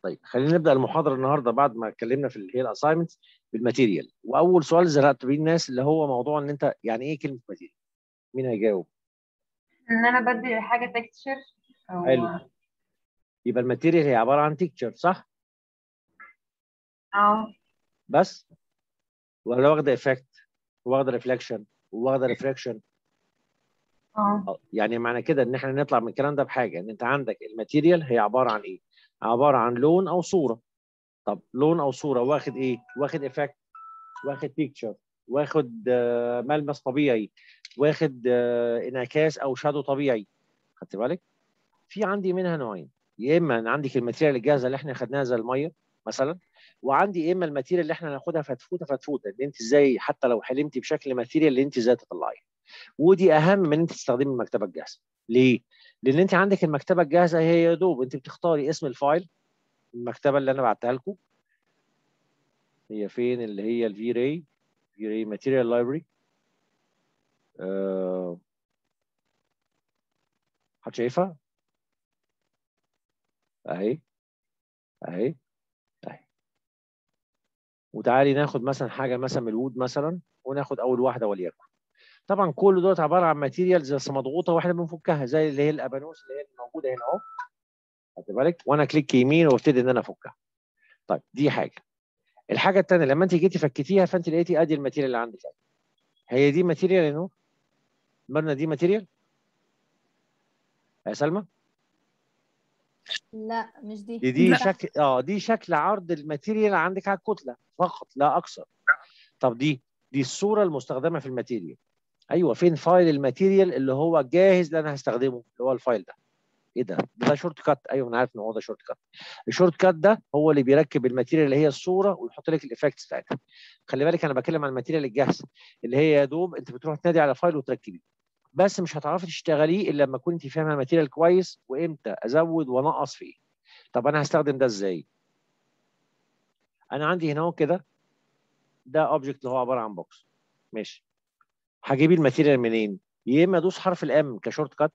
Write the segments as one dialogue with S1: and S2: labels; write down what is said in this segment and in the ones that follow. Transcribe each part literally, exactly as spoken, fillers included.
S1: طيب خلينا نبدا المحاضره النهارده بعد ما اتكلمنا في اللي هي الاساينمنت بالماتيريال. واول سؤال زرعت بيه الناس اللي هو موضوع ان انت يعني ايه كلمه ماتيريال؟ مين هيجاوب؟
S2: ان انا بدي حاجه تكستشر او
S1: حلو. يبقى الماتيريال هي عباره عن تكتشر، صح؟
S2: اه
S1: بس ولا واخده افكت واخده ريفلكشن واخده ريفراكشن؟
S2: اه
S1: يعني معنى كده ان احنا نطلع من الكلام ده بحاجه ان انت عندك الماتيريال هي عباره عن ايه؟ عباره عن لون او صوره. طب لون او صوره واخد ايه؟ واخد افكت، واخد بيكتشر، واخد آه، ملمس طبيعي، واخد آه، انعكاس او شادو طبيعي. خدت بالك؟ في عندي منها نوعين، يا اما أنا عندك الماتيريال الجاهزه اللي احنا خدناها زي الميه مثلا، وعندي يا اما الماتيريال اللي احنا هناخدها فتفوته فتفوته ان انت ازاي حتى لو حلمتي بشكل ماتيريال اللي انت ازاي تطلعيها. ودي اهم من ان انت تستخدمي المكتبه الجاهزه. ليه؟ لان انت عندك المكتبه الجاهزه هي يا دوب انت بتختاري اسم الفايل، المكتبه اللي انا بعتها لكم هي فين؟ اللي هي الفي راي، في راي ماتيريال لايبرري. أه... حد شايفها؟ اهي اهي اهي. وتعالي ناخد مثلا حاجه مثلا من الوود مثلا، وناخد اول واحده وليكن. طبعا كل دوت عباره عن ماتيريالز بس مضغوطه واحنا بنفكها زي اللي هي الابانوس اللي هي موجوده هنا اهو. خدت بالك؟ وانا كليك يمين وابتدي ان انا افكها. طيب دي حاجه. الحاجه الثانيه لما انت جيتي فكتيها فانت لقيتي ادي الماتيريال اللي عندك. هي دي ماتيريال يا نور؟ مرنا دي ماتيريال يا سلمى؟
S3: لا مش دي.
S1: دي دي
S4: لا.
S1: شكل اه دي شكل عرض الماتيريال عندك على الكتله فقط لا اكثر. طب دي دي الصوره المستخدمه في الماتيريال. ايوه، فين فايل الماتيريال اللي هو جاهز اللي انا هستخدمه اللي هو الفايل ده؟ ايه ده؟ ده شورت كات. ايوه انا عارف ان هو ده شورت كات. الشورت كات ده هو اللي بيركب الماتيريال اللي هي الصوره ويحط لك الايفكتس بتاعتها. خلي بالك انا بتكلم عن الماتيريال الجاهزه اللي هي يا دوب انت بتروح تنادي على فايل وتركبيه. بس مش هتعرفي تشتغليه الا لما تكوني انت فاهمه الماتيريال كويس وامتى ازود وانقص فيه. طب انا هستخدم ده ازاي؟ انا عندي هنا اهو كده ده اوبجكت اللي هو عباره عن بوكس. ماشي. هجيب الماتيريال منين؟ يا اما ادوس حرف الام كشورت كات،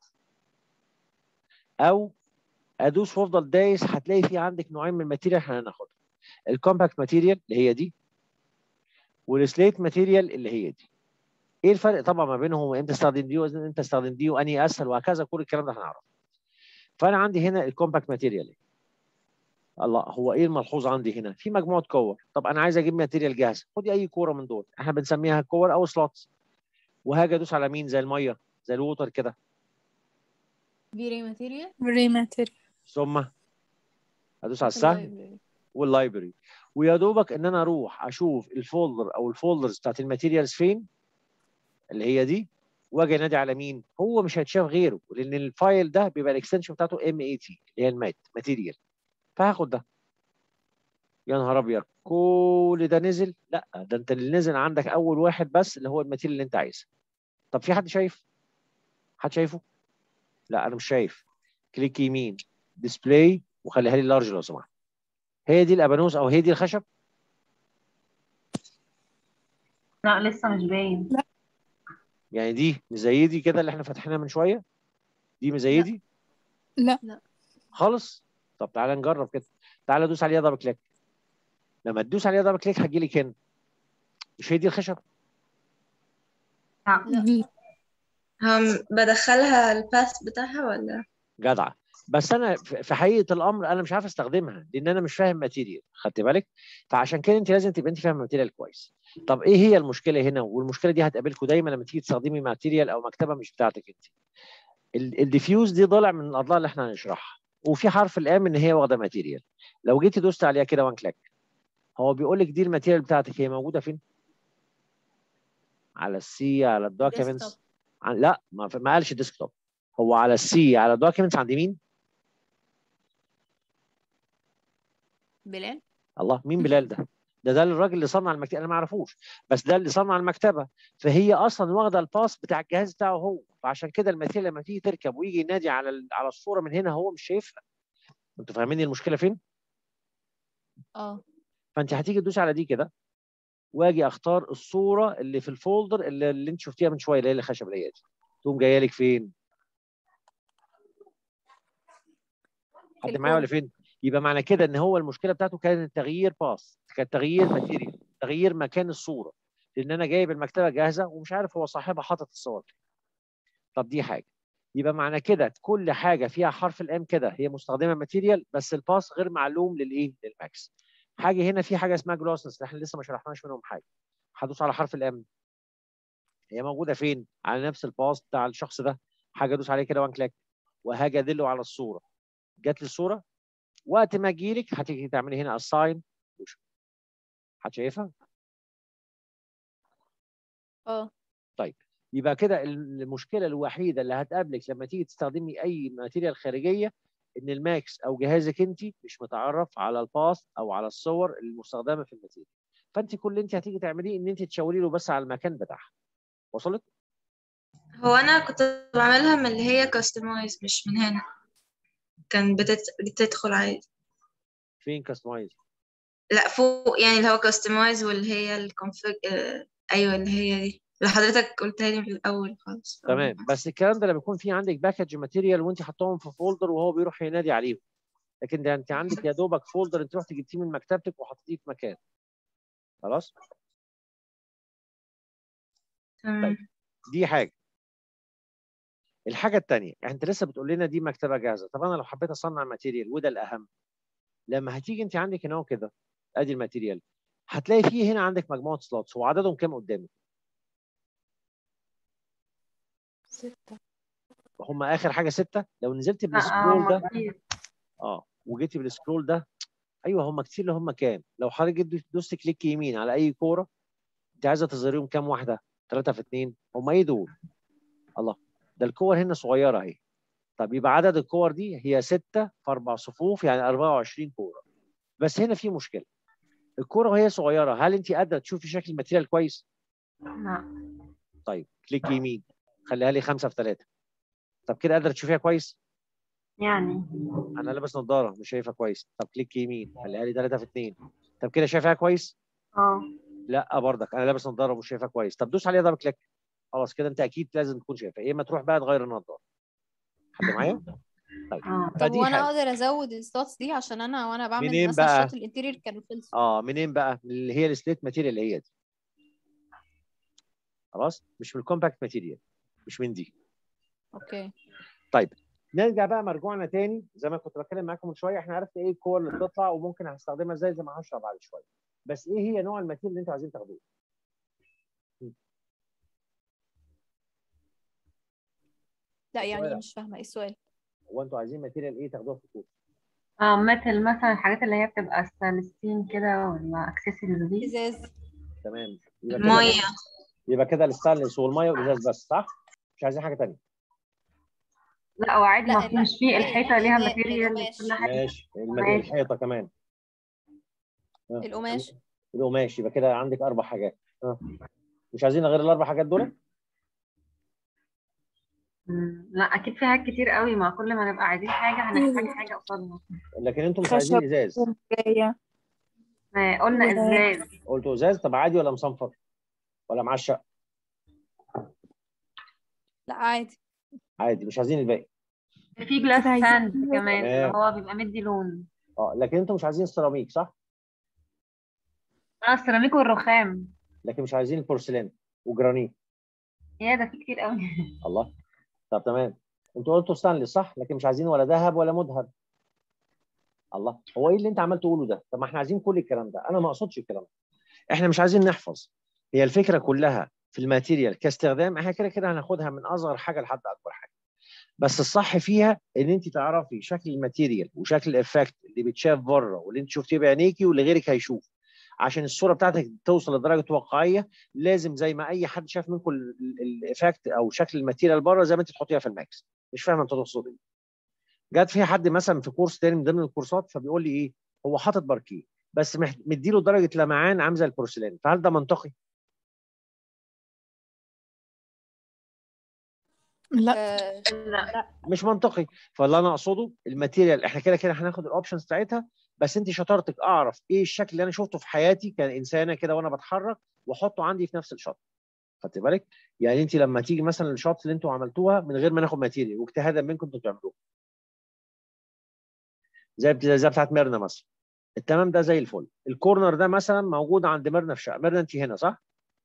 S1: او ادوس وافضل دايس. هتلاقي في عندك نوعين من الماتيريال احنا هناخدها، الكومباكت ماتيريال اللي هي دي، والسليت ماتيريال اللي هي دي. ايه الفرق طبعا ما بينهم وامتى استخدم دي وامتى استخدم دي واني اسهل وهكذا؟ كل الكلام ده هنعرفه. فانا عندي هنا الكومباكت ماتيريال. الله، هو ايه الملحوظ عندي هنا؟ في مجموعه كور. طب انا عايز اجيب ماتيريال جاهزه، خدي اي كوره من دول احنا بنسميها كور او سلوتس، وهاجي ادوس على مين؟ زي الميه زي الووتر كده،
S3: فيري ماتيريال
S4: بري ماتيريال.
S1: ثم ادوس على السهم
S3: اللايبرري.
S1: واللايبرري. ويا دوبك ان انا اروح اشوف الفولدر او الفولدرز بتاعت الماتيريالز فين اللي هي دي، واجي انادي على مين؟ هو مش هيتشاف غيره لان الفايل ده بيبقى الاكستنشن بتاعته ام اي تي اللي هي المات ماتيريال. فهاخد ده. يا نهار ابيض، كل ده نزل؟ لا، ده انت اللي نزل عندك اول واحد بس اللي هو الماتيريال اللي انت عايزها. طب في حد شايف؟ حد شايفه؟ لا انا مش شايف. كليك يمين ديسبلاي وخليها لي لارج لو سمحت. هي دي الابانوس او هي دي الخشب؟
S2: لا لسه مش باين.
S4: لا.
S1: يعني دي زي دي كده اللي احنا فاتحينها من شويه؟ دي مش زي
S3: لا.
S1: دي
S4: لا.
S3: لا.
S1: خالص. طب تعالى نجرب كده. تعالى دوس عليها دبل كليك. لما تدوس عليها دبل كليك هتجي لك هنا. مش هي دي الخشب؟
S2: لا
S3: لا.
S4: لا.
S5: هم بدخلها الباث بتاعها ولا؟
S1: جدعه. بس انا في في حقيقه الامر انا مش عارف استخدمها لان انا مش فاهم ماتيريال. خدت بالك؟ فعشان كده انت لازم تبقى انت فاهم ماتيريال كويس. طب ايه هي المشكله هنا؟ والمشكله دي هتقابلكم دايما لما تيجي تستخدمي ماتيريال او مكتبه مش بتاعتك انت. الديفيوز دي ضلع من الاضلاع اللي احنا هنشرحها، وفي حرف الام ان هي واخده ماتيريال. لو جيتي دوست عليها كده وان كليك، هو بيقول لك دي الماتيريال بتاعتك هي موجوده فين؟ على السي، على
S3: ديسكتوب.
S1: الدوكيومنتس. لا ما, ما قالش ديسكتوب. هو على السي على الدوكيومنتس عند مين؟
S3: بلال.
S1: الله، مين بلال ده؟ ده ده الراجل اللي صنع المكتبه، انا ما اعرفوش بس ده اللي صنع المكتبه. فهي اصلا واخده الباس بتاع الجهاز بتاعه هو، فعشان كده الماتيريال لما تيجي تركب ويجي ينادي على ال- على الصوره من هنا هو مش شايفها. انتوا فاهمين المشكله فين؟
S3: اه.
S1: فانت هتيجي تدوس على دي كده، واجي اختار الصوره اللي في الفولدر اللي, اللي انت شفتيها من شويه اللي هي الخشب اللي هي دي. تقوم جايه لك فين؟
S3: في
S1: حد معايا ولا
S3: الكورة.
S1: فين؟ يبقى معنى كده ان هو المشكله بتاعته كانت تغيير باث، كان تغيير ماتيريال، تغيير مكان الصوره، لان انا جايب المكتبه جاهزه ومش عارف هو صاحبها حاطط الصور. طب دي حاجه. يبقى معنى كده كل حاجه فيها حرف الام كده هي مستخدمه ماتيريال، بس الباث غير معلوم للايه؟ للماكس. حاجه هنا في حاجه اسمها جلوسنس، احنا لسه ما شرحناش منهم حاجه. هدوس على حرف الام، هي موجوده فين؟ على نفس الباث بتاع الشخص ده. حاجه ادوس عليه كده وان كليك، وهاجي ادله على الصوره. جات لي الصوره، وقت ما اجي لك هتيجي تعملي هنا اساين. حد شايفها؟
S3: اه
S1: طيب يبقى كده المشكله الوحيده اللي هتقابلك لما تيجي تستخدمي اي ماتيريال خارجيه ان الماكس او جهازك انت مش متعرف على الباث او على الصور المستخدمه في الماتيريال. فانت كل اللي انت هتيجي تعمليه ان انت تشاوري له بس على المكان بتاعها. وصلت؟
S5: هو انا كنت بعملها من اللي هي كاستمايز، مش من هنا. كان بتت... بتدخل عادي.
S1: فين كاستمايز؟
S5: لا فوق، يعني اللي هو كاستمايز واللي هي الكونفيج. ايوه اللي هي دي اللي حضرتك قلتها لي من الاول خالص.
S1: تمام، بس الكلام ده لما يكون في عندك باكج ماتيريال وانت حطاهم في فولدر وهو بيروح ينادي عليهم. لكن ده انت عندك يا دوبك فولدر انت رحت جبتيه من مكتبتك وحطيتيه في مكان. خلاص؟ طيب دي حاجه. الحاجه الثانيه، انت لسه بتقول لنا دي مكتبه جاهزه. طب انا لو حبيت اصنع ماتيريال وده الاهم، لما هتيجي انت عندك هنا كده ادي الماتيريال، هتلاقي فيه هنا عندك مجموعه سلوتس، وعددهم كام قدامك؟
S3: ستة.
S1: هم اخر حاجه سته. لو نزلت
S2: اه
S1: بالسكرول ده
S2: كتير.
S1: اه وجيتي بالسكرول ده، ايوه هم كتير. اللي هم كام؟ لو حضرتك دوست كليك يمين على اي كوره، انت عايزه تظهريهم كام واحده؟ ثلاثه في اثنين، هم ايه دول؟ الله، ده الكور هنا صغيره اهي. طب يبقى عدد الكور دي هي ستة في اربع صفوف، يعني اربعة وعشرين كوره. بس هنا في مشكله، الكوره وهي صغيره هل انت قادره تشوفي شكل الماتيريال كويس؟
S2: لا
S1: طيب كليك يمين، خليها لي خمسة في ثلاثة. طب كده قادره تشوفيها كويس؟
S2: يعني.
S1: انا لابس نظاره مش شايفها كويس. طب كليك يمين، خليها لي ثلاثة في اثنين. طب كده شايفها كويس؟
S2: اه
S1: لا برضك انا لابس نظاره ومش شايفها كويس. طب دوس عليها دبل كليك. خلاص كده انت اكيد لازم تكون شايفها، يا اما تروح بقى تغير النظاره. حد معايا؟ طيب
S2: اه
S3: طب
S1: فدي
S3: وانا
S1: حاجه.
S3: اقدر ازود السلوتس دي عشان انا وانا بعمل
S1: منين
S3: مثلا
S1: بقى؟
S3: الشوت الانتيريور كانوا خلصوا.
S1: اه منين بقى؟ من اللي هي السليت ماتيريال اللي هي دي. خلاص، مش من الكومباكت ماتيريال، مش من دي.
S3: اوكي.
S1: طيب نرجع بقى مرجوعنا تاني زي ما كنت بتكلم معاكم من شويه. احنا عرفنا ايه الكور اللي بتطلع وممكن هستخدمها ازاي زي ما هشرح بعد شويه. بس ايه هي نوع الماتيريال اللي انتوا عايزين تاخدوه؟
S3: لا يعني
S1: السؤال،
S3: مش فاهمه ايه السؤال.
S1: هو انتوا عايزين ماتيريال ايه تاخدوها في الكورس؟
S2: اه مثل مثلا الحاجات اللي هي بتبقى ستانلسين كده ولا اكسسوارز دي.
S3: ازاز.
S1: تمام، يبقى كده
S5: المية.
S1: بص، يبقى كده الستانلس والميه والازاز بس، صح؟ مش عايزين حاجه ثانيه.
S2: لا وعادي،
S3: لا
S2: ما
S3: ال-
S2: مش في
S3: ال-
S2: الحيطه ليها
S3: الإزاز
S2: ماتيريال وكل
S3: القماش.
S2: حاجه.
S1: ماشي، المد...
S2: ماشي.
S1: الحيطه كمان. ها.
S3: القماش.
S1: القماش، يبقى كده عندك اربع حاجات. ها. مش عايزين غير الاربع حاجات دول؟
S2: مم، لا اكيد في حاجات كتير قوي، ما كل ما نبقى عايزين حاجه هنحتاج حاجه قصادها.
S1: لكن انتم مش
S4: خشب
S1: عايزين ازاز.
S4: ومراية
S2: ما قلنا
S4: و-
S2: ازاز.
S1: قلتوا ازاز. طب عادي ولا مصنفر ولا معشق؟
S3: لا عادي.
S1: عادي، مش عايزين الباقي.
S2: في جلاس
S4: كده عايزين
S2: ساند كمان اللي
S1: تمام.
S2: هو بيبقى مدي لون.
S1: اه لكن انتم مش عايزين السيراميك، صح؟
S2: اه السيراميك والرخام.
S1: لكن مش عايزين البورسلين وجرانيت.
S2: يا ده في كتير قوي.
S1: الله. طب تمام، انتوا قلتوا ستانلس صح، لكن مش عايزين ولا ذهب ولا مذهب. الله، هو ايه اللي انت عمال تقوله ده؟ طب ما احنا عايزين كل الكلام ده. انا ما اقصدش الكلام ده، احنا مش عايزين نحفظ. هي الفكره كلها في الماتيريال كاستخدام، احنا كده كده هناخدها من اصغر حاجه لحد اكبر حاجه. بس الصح فيها ان انت تعرفي شكل الماتيريال وشكل الافكت اللي بيتشاف بره واللي انت شفتيه بعينيكي واللي غيرك هيشوف. عشان الصوره بتاعتك توصل لدرجه واقعيه لازم زي ما اي حد شاف منكم الافكت او شكل الماتيريال بره زي ما انت تحطيها في الماكس. مش فاهم انت تقصد ايه. جات في حد مثلا في كورس تاني من ضمن الكورسات فبيقول لي ايه، هو حاطط باركيه بس مديله درجه لمعان عامله زي البورسلين، فهل ده منطقي؟
S4: لا
S3: آه
S2: لا.
S3: لا.
S1: مش منطقي. فاللي انا اقصده الماتيريال احنا كده كده هناخد الاوبشنز بتاعتها، بس انت شطارتك اعرف ايه الشكل اللي انا شفته في حياتي كانسانه كده وانا بتحرك واحطه عندي في نفس الشط. خدت بالك؟ يعني انت لما تيجي مثلا الشوتس اللي انتوا عملتوها من غير ما ناخد ماتيريال واجتهادا منكم انتوا بتعملوها، زي زي بتاعت ميرنا مثلا. التمام ده زي الفل. الكورنر ده مثلا موجود عند ميرنا في شقه. ميرنا انت هنا صح؟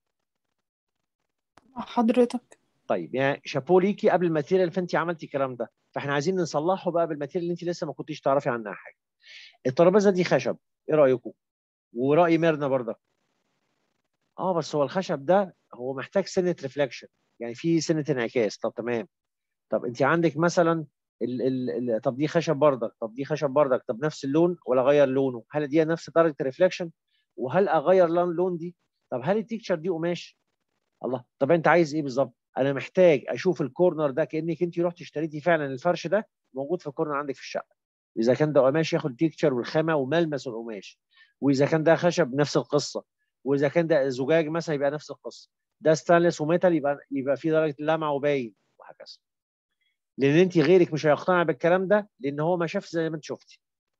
S3: حضرتك.
S1: طيب يعني شابو ليكي قبل الماتيريال، فانت عملتي الكلام ده، فاحنا عايزين نصلحه بقى بالماتيريال اللي انت لسه ما كنتيش تعرفي عنها حاجه. الترابيزه دي خشب، ايه رايكم؟ وراي ميرنا برضه. اه بس هو الخشب ده هو محتاج سنه ريفلكشن، يعني في سنه انعكاس. طب تمام. طب انت عندك مثلا ال ال ال طب دي خشب بردك، طب دي خشب بردك، طب نفس اللون ولا اغير لونه؟ هل دي نفس درجه الريفلكشن؟ وهل اغير لون لون دي؟ طب هل التيكتشر دي قماش؟ الله، طب انت عايز ايه بالظبط؟ انا محتاج اشوف الكورنر ده كانك انت رحت اشتريتي فعلا الفرش ده موجود في الكورنر عندك في الشقه. اذا كان ده قماش ياخد تيكتشر والخامه وملمس القماش، واذا كان ده خشب نفس القصه، واذا كان ده زجاج مثلا يبقى نفس القصه، ده ستانلس وميتال يبقى يبقى في درجه لمعه وباين، وهكذا. لان انت غيرك مش هيقتنع بالكلام ده لان هو ما شافش زي ما انت شفتي.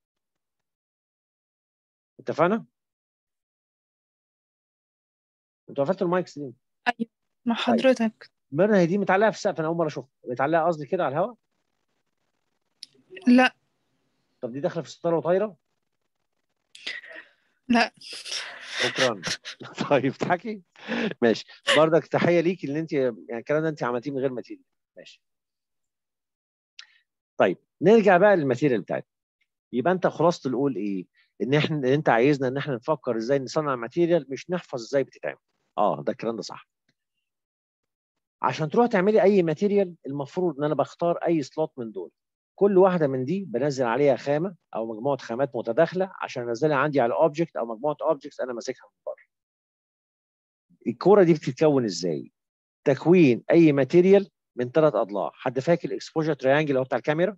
S1: اتفقنا؟ انتوا قفلتوا المايكس ليه؟
S3: ايوه مع
S1: طيب
S3: حضرتك.
S1: ميرنا هي دي متعلقه في السقف، انا اول مره اشوفها متعلقه قصدي كده على الهواء.
S3: لا
S1: طب دي داخله في الستاره وطايره؟
S3: لا.
S1: شكرا. طيب تحكي ماشي. برضك تحيه ليكي ان انت يعني الكلام ده انت عملتيه من غير ماتيريال. ماشي. طيب نرجع بقى للماتيريال بتاعتنا. يبقى انت خلاصه الاول ايه؟ ان احنا ان انت عايزنا ان احنا نفكر ازاي نصنع ماتيريال، مش نحفظ ازاي بتتعمل. اه ده الكلام ده صح. عشان تروح تعملي اي ماتيريال المفروض ان انا بختار اي سلوت من دول. كل واحده من دي بنزل عليها خامه او مجموعه خامات متداخله عشان انزلها عندي على اوبجكت او مجموعه اوبجكتس انا ماسكها من بره. الكوره دي بتتكون ازاي؟ تكوين اي ماتيريال من ثلاث اضلاع. حد فاكر الاكسبوجر تريانجل اللي هو بتاع الكاميرا؟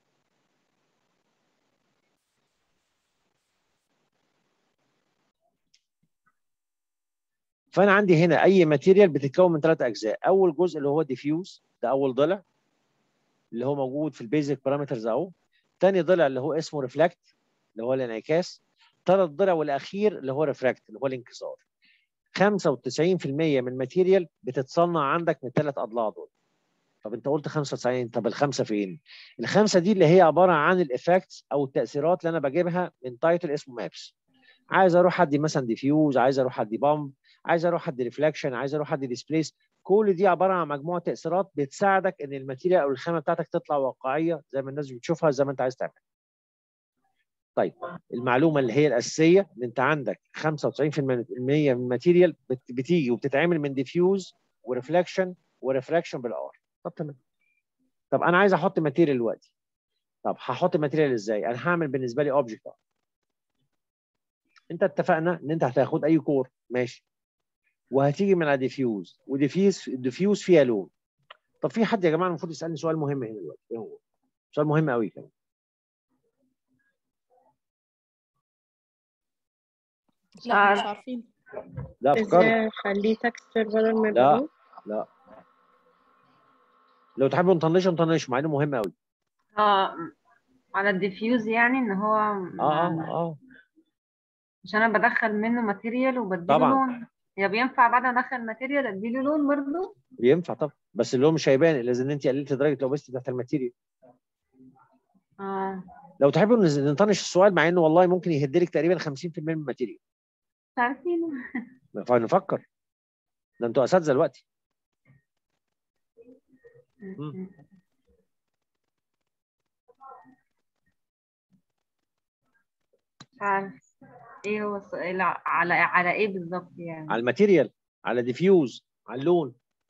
S1: فانا عندي هنا اي ماتيريال بتتكون من ثلاث اجزاء. اول جزء اللي هو ديفيوز، ده اول ضلع اللي هو موجود في البيزك بارامترز اهو. ثاني ضلع اللي هو اسمه ريفلكت اللي هو الانعكاس. ثالث ضلع والاخير اللي هو ريفراكت اللي هو الانكسار. خمسة وتسعين في المية من الماتيريال بتتصنع عندك من الثلاث اضلاع دول. طب انت قلت خمسة وتسعين، طب الخمسه فين؟ الخمسه دي اللي هي عباره عن الايفكتس او التاثيرات اللي انا بجيبها من تايتل اسمه مابس. عايز اروح ادي مثلا ديفيوز، عايز اروح ادي بامب، عايز اروح ادي ريفلكشن، عايز اروح ادي ديسبليس. كل دي عباره عن مجموعه تاثيرات بتساعدك ان الماتيريال او الخامه بتاعتك تطلع واقعيه زي ما الناس بتشوفها زي ما انت عايز تعمل. طيب المعلومه اللي هي الاساسيه ان انت عندك خمسة وتسعين في المية من الماتيريال بتيجي وبتتعمل من ديفيوز وريفلكشن وريفراكشن بالار. طب تمام. طب انا عايز احط ماتيريال دلوقتي. طب هحط ماتيريال ازاي؟ انا هعمل بالنسبه لي اوبجكت. انت اتفقنا ان انت هتاخد اي كور ماشي، وهتيجي من على ديفيوز، وديفيوز ديفيوز فيها لون. طب في حد يا جماعه المفروض يسالني سؤال مهم هنا دلوقتي، ايه هو؟ سؤال مهم قوي كمان.
S2: مش
S3: لا مش
S2: عارف
S3: عارفين.
S1: لا فكرت.
S4: ازاي اخليه تكستشر بدل ما يبقى
S1: لا
S4: لون؟
S1: لا لو تحبوا نطنشه نطنشه مع انه مهم قوي.
S2: اه على الديفيوز يعني ان هو
S1: اه اه
S2: ما
S1: اه
S2: عشان انا بدخل منه ماتيريال وبديله
S1: طبعا
S2: لون. يا بينفع بعد ما ادخل ماتيريال اديله لون برضه؟
S1: بينفع طبعا، بس اللون مش هيبان الا اذا انت قللت درجه الاوبستي بتاعت الماتيريال.
S2: اه
S1: لو تحبوا نز- نطنش السؤال مع انه والله ممكن يهدلك تقريبا خمسين في المية من الماتيريال.
S2: مش عارفين.
S1: فنفكر. ده انتوا اساتذه دلوقتي. مم.
S2: مش عارف ايه هو السؤال على على ايه بالظبط يعني.
S1: على الماتيريال، على ديفيوز، على اللون.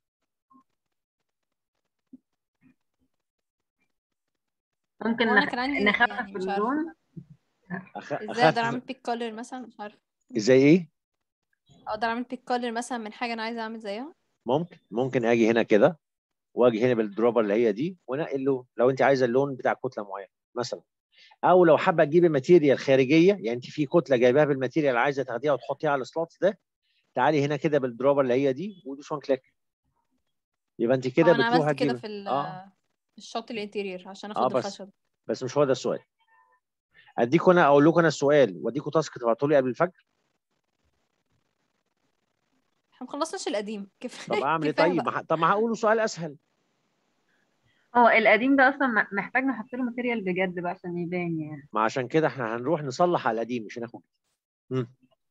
S2: ممكن
S3: هو انا
S2: نخ...
S3: كان عندي يعني
S2: نخفف
S3: مش عارفه
S2: اللون.
S1: أخ...
S3: ازاي اقدر
S1: اخفف.
S3: اعمل بيك كولر مثلا، مش عارفه.
S1: ازاي ايه؟
S3: اقدر اعمل بيك كولر مثلا من حاجه انا عايزه اعمل زيها.
S1: ممكن ممكن اجي هنا كده واجي هنا بالدروبر اللي هي دي وانقي اللون لو انت عايزه اللون بتاع كتله معينه مثلا. او لو حابه تجيبي ماتيريال خارجيه، يعني انت في كتله جايباها بالماتيريال عايزه تاخديها وتحطيها على السلوت ده، تعالي هنا كده بالدروبر اللي هي دي ودوس وان كليك. يبقى انت كده
S3: اه انا
S1: بتروح
S3: عملت كده
S1: تجيبي.
S3: في ال-
S1: اه
S3: في الشوط الانتيرير عشان
S1: اه
S3: اخد
S1: بس
S3: الخشب.
S1: بس مش هو ده السؤال. اديكم انا اقول لكم انا السؤال واديكم تاسك تبعتوا لي قبل الفجر.
S3: احنا مخلصناش القديم.
S1: طب
S3: كفايه
S1: اعمل ايه
S3: كفايه
S1: طيب؟
S3: بقى.
S1: ما ح- طب ما هقوله سؤال اسهل.
S2: هو القديم ده اصلا م- محتاج نحط له ماتيريال بجد بقى عشان يبان يعني.
S1: ما عشان كده احنا هنروح نصلح على القديم مش هناخد. امم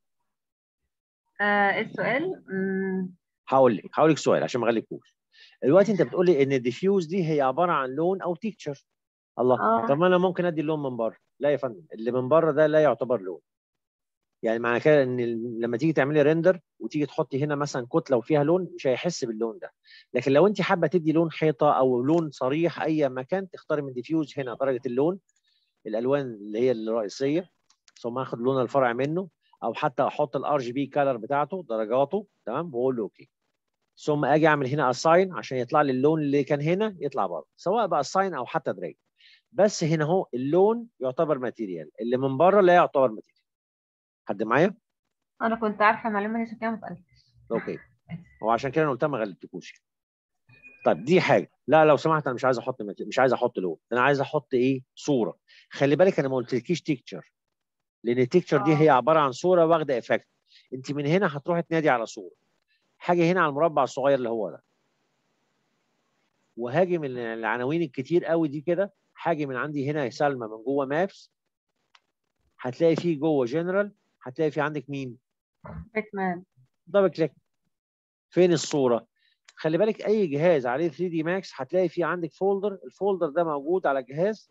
S2: آه إيه السؤال؟ مم،
S1: هقول لك هقول لك سؤال عشان ما اغلبكوش. دلوقتي انت بتقول لي ان الديفيوز دي هي عباره عن لون او تيكتشر. الله،
S2: اه
S1: طب ما انا ممكن ادي اللون من بره. لا يا فندم، اللي من بره ده لا يعتبر لون. يعني معنى كده ان ال- لما تيجي تعملي ريندر وتيجي تحطي هنا مثلا كتله وفيها لون مش هيحس باللون ده. لكن لو انت حابه تدي لون حيطه او لون صريح اي مكان تختاري من ديفيوز هنا درجه اللون، الالوان اللي هي الرئيسيه، ثم اخد لون الفرع منه، او حتى احط الار جي بي كالر بتاعته درجاته تمام واقول له اوكي. ثم اجي اعمل هنا اساين عشان يطلع لي اللون اللي كان هنا يطلع بره، سواء بقى اساين او حتى دراج. بس هنا اهو اللون يعتبر ماتيريال، اللي من بره لا يعتبر ماتيريال. حد معايا؟
S2: انا كنت عارفه المعلومه دي عشان كده ما سالتش.
S1: اوكي. هو عشان كده انا قلتها ما غلبتكوش. طيب دي حاجه. لا لو سمحت انا مش عايز احط ماتيريال. مش عايز احط لون، انا عايز احط ايه؟ صوره. خلي بالك انا ما قلتلكيش تيكتشر، لان التيكتشر دي هي
S2: اه
S1: عباره عن صوره واخده افكت. انت من هنا هتروحي تنادي على صوره. حاجه هنا على المربع الصغير اللي هو ده، وهاجي من العناوين الكتير قوي دي كده، هاجي من عندي هنا سلمى من جوه مابس، هتلاقي فيه جوه جنرال، هتلاقي فيه عندك مين؟
S2: باتمان.
S1: دبل كليك. فين الصوره؟ خلي بالك اي جهاز عليه ثري دي ماكس هتلاقي فيه عندك فولدر، الفولدر ده موجود على الجهاز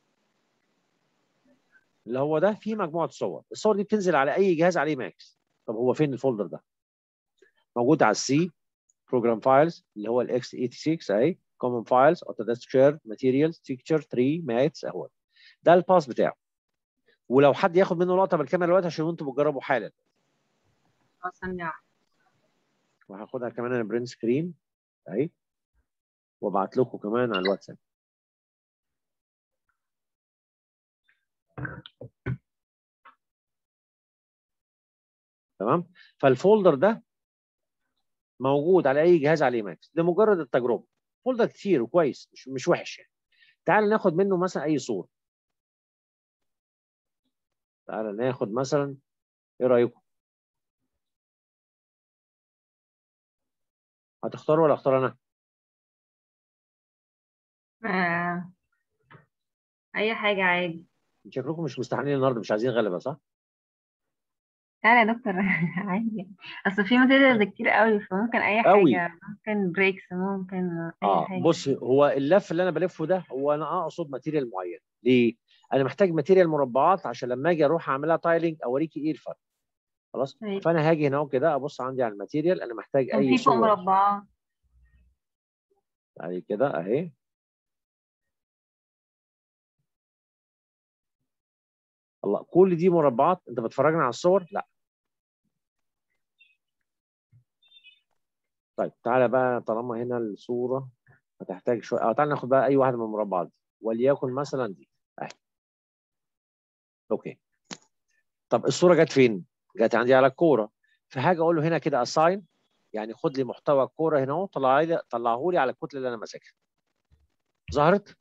S1: اللي هو ده، فيه مجموعه صور. الصور دي بتنزل على اي جهاز عليه ماكس. طب هو فين الفولدر ده؟ موجود على السي بروجرام فايلز اللي هو الاكس ستة وثمانين اهي، كومن فايلز، اوتوديسك شير، ماتيريالز، تيكتشر، ثري، ماتس اهو. ده الباس بتاعه. ولو حد ياخد منه لقطه بالكاميرا دلوقتي عشان انتوا بتجربوا حالا،
S2: اه ثانيه واحدة.
S1: وهاخدها كمان انا برنت سكرين اهي، وابعت لكم كمان على الواتساب. تمام. فالفولدر ده موجود على اي جهاز عليه ماكس لمجرد التجربه. فولدر كتير وكويس، مش مش وحش يعني. تعال ناخد منه مثلا اي صوره. تعال ناخد مثلا، ايه رايكم؟ هتختاروا ولا اختار انا؟
S2: آه اي حاجه عادي.
S1: شكلكم مش مستحملين النهارده، مش عايزين غلبه صح؟
S2: تعالى يا دكتور. عادي يعني. اصل في ماتيريالز كتير قوي فممكن اي
S1: قوي.
S2: حاجه، ممكن بريكس، ممكن اي
S1: اه
S2: حاجه.
S1: بص، هو اللف اللي انا بلفه ده هو انا اقصد ماتيريال معين. ليه؟ انا محتاج ماتيريال مربعات عشان لما اجي اروح اعملها تايلنج اوريكي ايه الفرق. خلاص.
S2: طيب.
S1: فانا هاجي هنا كده ابص عندي على الماتيريال، انا محتاج
S2: كان
S1: اي
S2: في فوق
S1: صور.
S2: مربعات.
S1: يعني كده اهي. الله، كل دي مربعات. انت بتفرجنا على الصور؟ لا. طيب تعالى بقى، طالما هنا الصوره هتحتاج شويه، اه تعالى ناخد بقى اي واحده من المربعات دي، وليكن مثلا دي اهي. اوكي. طب الصوره جت فين؟ جت عندي على الكوره. فهاجي اقول له هنا كده اساين، يعني خد لي محتوى الكوره هنا اهو، طلع لي طلعه لي على الكتله اللي انا ماسكها. ظهرت؟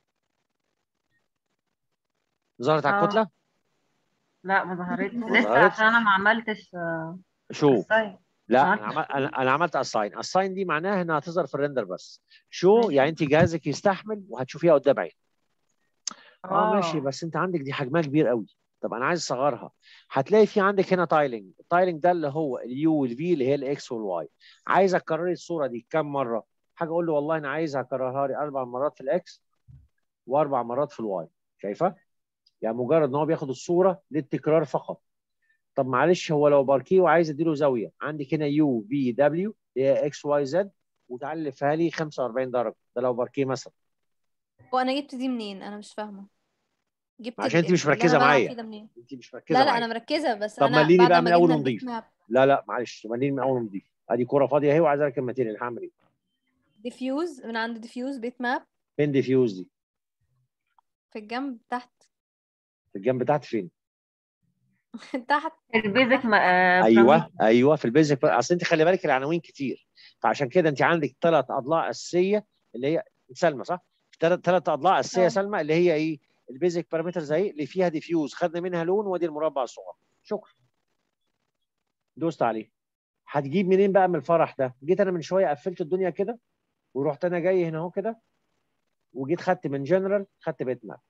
S1: ظهرت على
S2: اه
S1: الكتله؟
S2: لا ما ظهرتش
S1: ما
S2: لسه عشان
S1: ظهرتش.
S2: انا ما عملتش
S1: شو؟
S2: السايت. ما
S1: لا انا
S2: عملتش.
S1: عمل... انا أنا عملت اساين. اساين دي معناها انها هتظهر في الريندر بس. شو
S2: ماشي.
S1: يعني انت جهازك يستحمل وهتشوفيها قدام عينك. اه ماشي،
S2: اه
S1: بس انت عندك دي حجمها كبير قوي. طب انا عايز اصغرها. هتلاقي في عندك هنا تايلنج. التايلنج ده اللي هو اليو والفي اللي هي الاكس والواي. عايز اكرر الصوره دي كام مره؟ حاجه اقول له والله انا عايز اكررها لي اربع مرات في الاكس واربع مرات في الواي. شايفه؟ يعني مجرد ان هو بياخد الصوره للتكرار فقط. طب معلش، هو لو باركيه وعايز اديله زاويه، عندك هنا يو في دبليو اللي هي اكس واي زد، وتعالى لفها لي خمسة وأربعين درجه. ده لو باركيه مثلا.
S3: وانا جبت دي منين؟ انا مش فاهمه. جبت
S1: عشان
S3: ال-
S1: انت مش
S3: اللي انا
S1: مركزه
S3: بلعب
S1: معايا.
S3: فيه ده منين؟
S1: انت مش مركزه
S3: لا لا
S1: معايا.
S3: انا مركزه، بس
S1: طب
S3: انا
S1: مليني
S3: بعد
S1: بقى
S3: ما
S1: من اول
S3: جبنا البيت
S1: ونضيف.
S3: ماب.
S1: لا لا معلش، مليني من اول ونضيف. ادي كوره فاضيه اهي وعايز اركب ماتيريال، هعمل ايه؟
S3: ديفيوز، من عند ديفيوز بيت ماب.
S1: فين ديفيوز دي؟
S3: في الجنب تحت.
S1: في الجنب بتاعتي فين؟
S3: تحت.
S2: البيزك
S3: تحت.
S2: باراميتر.
S1: ايوه ايوه في البيزك. اصل انت خلي بالك العناوين كتير، فعشان كده انت عندك ثلاث اضلاع اساسيه اللي هي سلمى صح؟ ثلاث ثلاث اضلاع اساسيه
S3: اه
S1: سلمى اللي هي ايه؟ البيزك بارامترز اهي اللي فيها ديفيوز، خدنا منها لون وادي المربع الصغير. شكرا. دوست عليه. هتجيب منين بقى من الفرح ده؟ جيت انا من شويه قفلت الدنيا كده ورحت انا جاي هنا اهو كده وجيت خدت من جنرال خدت بيت ماب.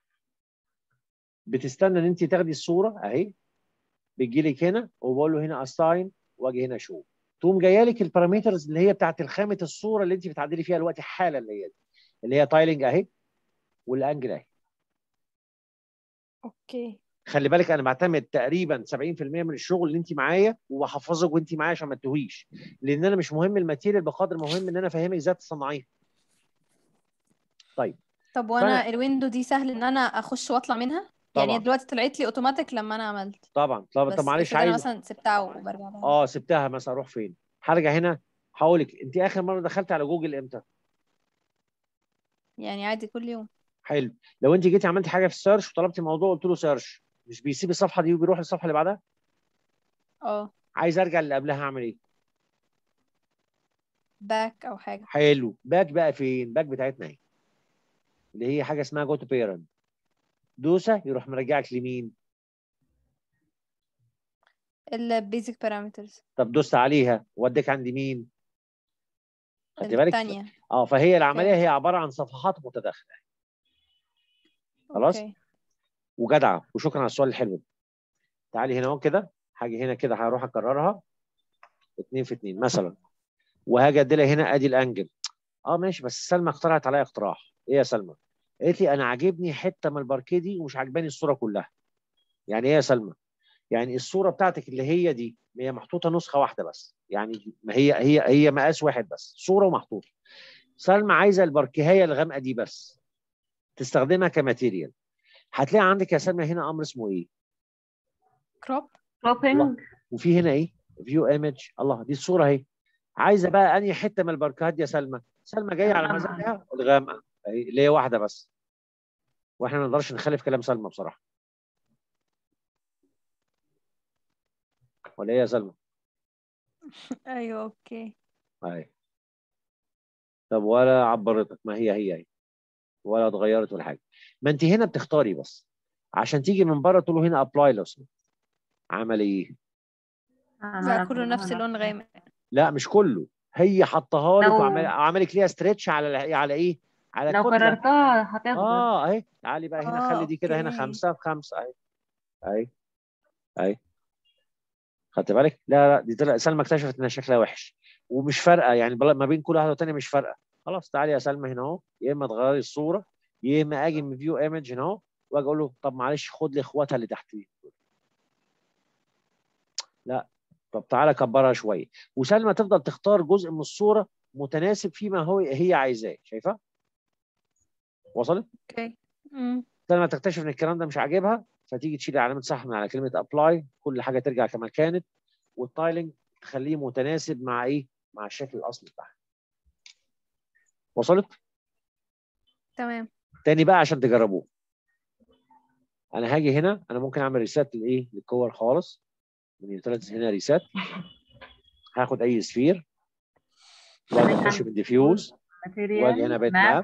S1: بتستنى ان انت تاخدي الصوره اهي، بتجي لك هنا وبقول له هنا اساين واجي هنا شو، تقوم جايه لك البارامترز اللي هي بتاعت الخامه الصوره اللي انت بتعدلي فيها دلوقتي حالا، اللي هي دي اللي هي تايلنج اهي والانجل اهي.
S3: اوكي.
S1: خلي بالك انا بعتمد تقريبا سبعين في المية من الشغل اللي انت معايا وبحفظك وانت معايا عشان ما تتوهيش، لان انا مش مهم الماتيريال بقدر مهم ان انا افهمك ازاي تصنعيها. طيب
S3: طب
S1: فانا
S3: وانا الويندو دي سهل ان انا اخش واطلع منها؟ يعني هي
S1: طبعا
S3: دلوقتي طلعت لي اوتوماتيك لما انا عملت،
S1: طبعا طبعا طب
S3: بس
S1: معلش
S3: افرض انا
S1: عايز
S3: مثلا سبتها وبرجع لها.
S1: اه سبتها مثلا اروح فين؟ هرجع هنا هقول لك انت اخر مره دخلت على جوجل امتى؟
S3: يعني عادي كل يوم.
S1: حلو. لو انت جيتي عملتي حاجه في السيرش وطلبتي موضوع قلت له سيرش، مش بيسيب الصفحه دي وبيروح للصفحه اللي بعدها؟
S3: اه.
S1: عايز ارجع اللي قبلها اعمل ايه؟
S3: باك او حاجه.
S1: حلو. باك بقى فين؟ باك بتاعتنا اهي اللي هي حاجه اسمها جو تو بيرنت. دوسه يروح مرجعك لمين؟
S3: البيزك بارامترز.
S1: طب دوست عليها وديك عند مين؟ خدت بالك؟
S3: الثانيه.
S1: اه فهي العمليه
S3: اوكي.
S1: هي عباره عن صفحات متداخله. خلاص؟
S3: اوكي.
S1: وجدعه وشكرا على السؤال الحلو ده. تعالي هنا اهو كده، هاجي هنا كده هروح اكررها اتنين في اتنين مثلا، وهاجي ادي لها هنا ادي الانجل. اه ماشي، بس سلمى اقترحت عليا اقتراح. ايه يا سلمى؟ قالت لي انا عاجبني حته من الباركيه دي ومش عاجباني الصوره كلها. يعني ايه يا سلمى؟ يعني الصوره بتاعتك اللي هي دي هي محطوطه نسخه واحده بس، يعني ما هي هي هي مقاس واحد بس صوره ومحطوطه. سلمى عايزه الباركيهيه الغامقه دي بس تستخدمها كماتيريال. هتلاقي عندك يا سلمى هنا امر اسمه ايه؟
S3: كروب.
S1: الله.
S2: كروبينج.
S1: وفي هنا ايه؟ فيو ايمج. الله، دي الصوره اهي. عايزه بقى انهي حته من الباركيهات دي يا سلمى؟ سلمى جايه على مزاجها الغامقه اهي اللي هي واحده بس، واحنا ما نقدرش نخالف كلام سلمى بصراحه. ولا ايه يا سلمى؟
S3: ايوه اوكي.
S1: اهي. طب ولا عبرتك؟ ما هي هي هي ولا اتغيرت ولا حاجه. ما انت هنا بتختاري بس عشان تيجي من بره تقول له هنا ابلاي لو سمحت. عمل ايه؟
S3: بقى كله نفس اللون غامق.
S1: لا مش كله، هي حطها لك
S2: لو
S1: وعمل عملك ليها ستريتش على على ايه؟ على
S2: لو
S1: كتله.
S2: كررتها هتفضل.
S1: اه اهي. تعالي بقى هنا
S3: اه
S1: خلي دي كده هنا
S3: اوكي.
S1: خمسه في خمسه اهي اهي اهي. خدت بالك؟ لا لا دي طلع سلمى اكتشفت ان شكلها وحش ومش فارقه، يعني بل- ما بين كل واحده والثانيه مش فارقه. خلاص تعالي يا سلمى هنا اهو، يا اما تغيري الصوره يا اما اجي من فيو ايمج هنا اهو واجي اقول له طب معلش خد لي اخواتها اللي تحتيه. لا طب تعالى كبرها شويه، وسلمى تفضل تختار جزء من الصوره متناسب فيما هو هي عايزاه. شايفه؟ وصلت؟
S3: اوكي. امم.
S1: سلمى تكتشف ان الكلام ده مش عاجبها فتيجي تشيل علامه صح من على كلمه ابلاي، كل حاجه ترجع كما كانت، والتايلنج تخليه متناسب مع ايه؟ مع الشكل الاصلي بتاعها. وصلت؟
S3: تمام.
S1: تاني بقى عشان تجربوه، انا هاجي هنا انا ممكن اعمل ريسات للايه؟ للكور خالص. من يوتيليتيز هنا ريسات، هاخد اي سفير واجي اخش من ديفيوز واجي هنا
S2: ماتيريال
S1: بيت
S2: ماب.
S1: ماب.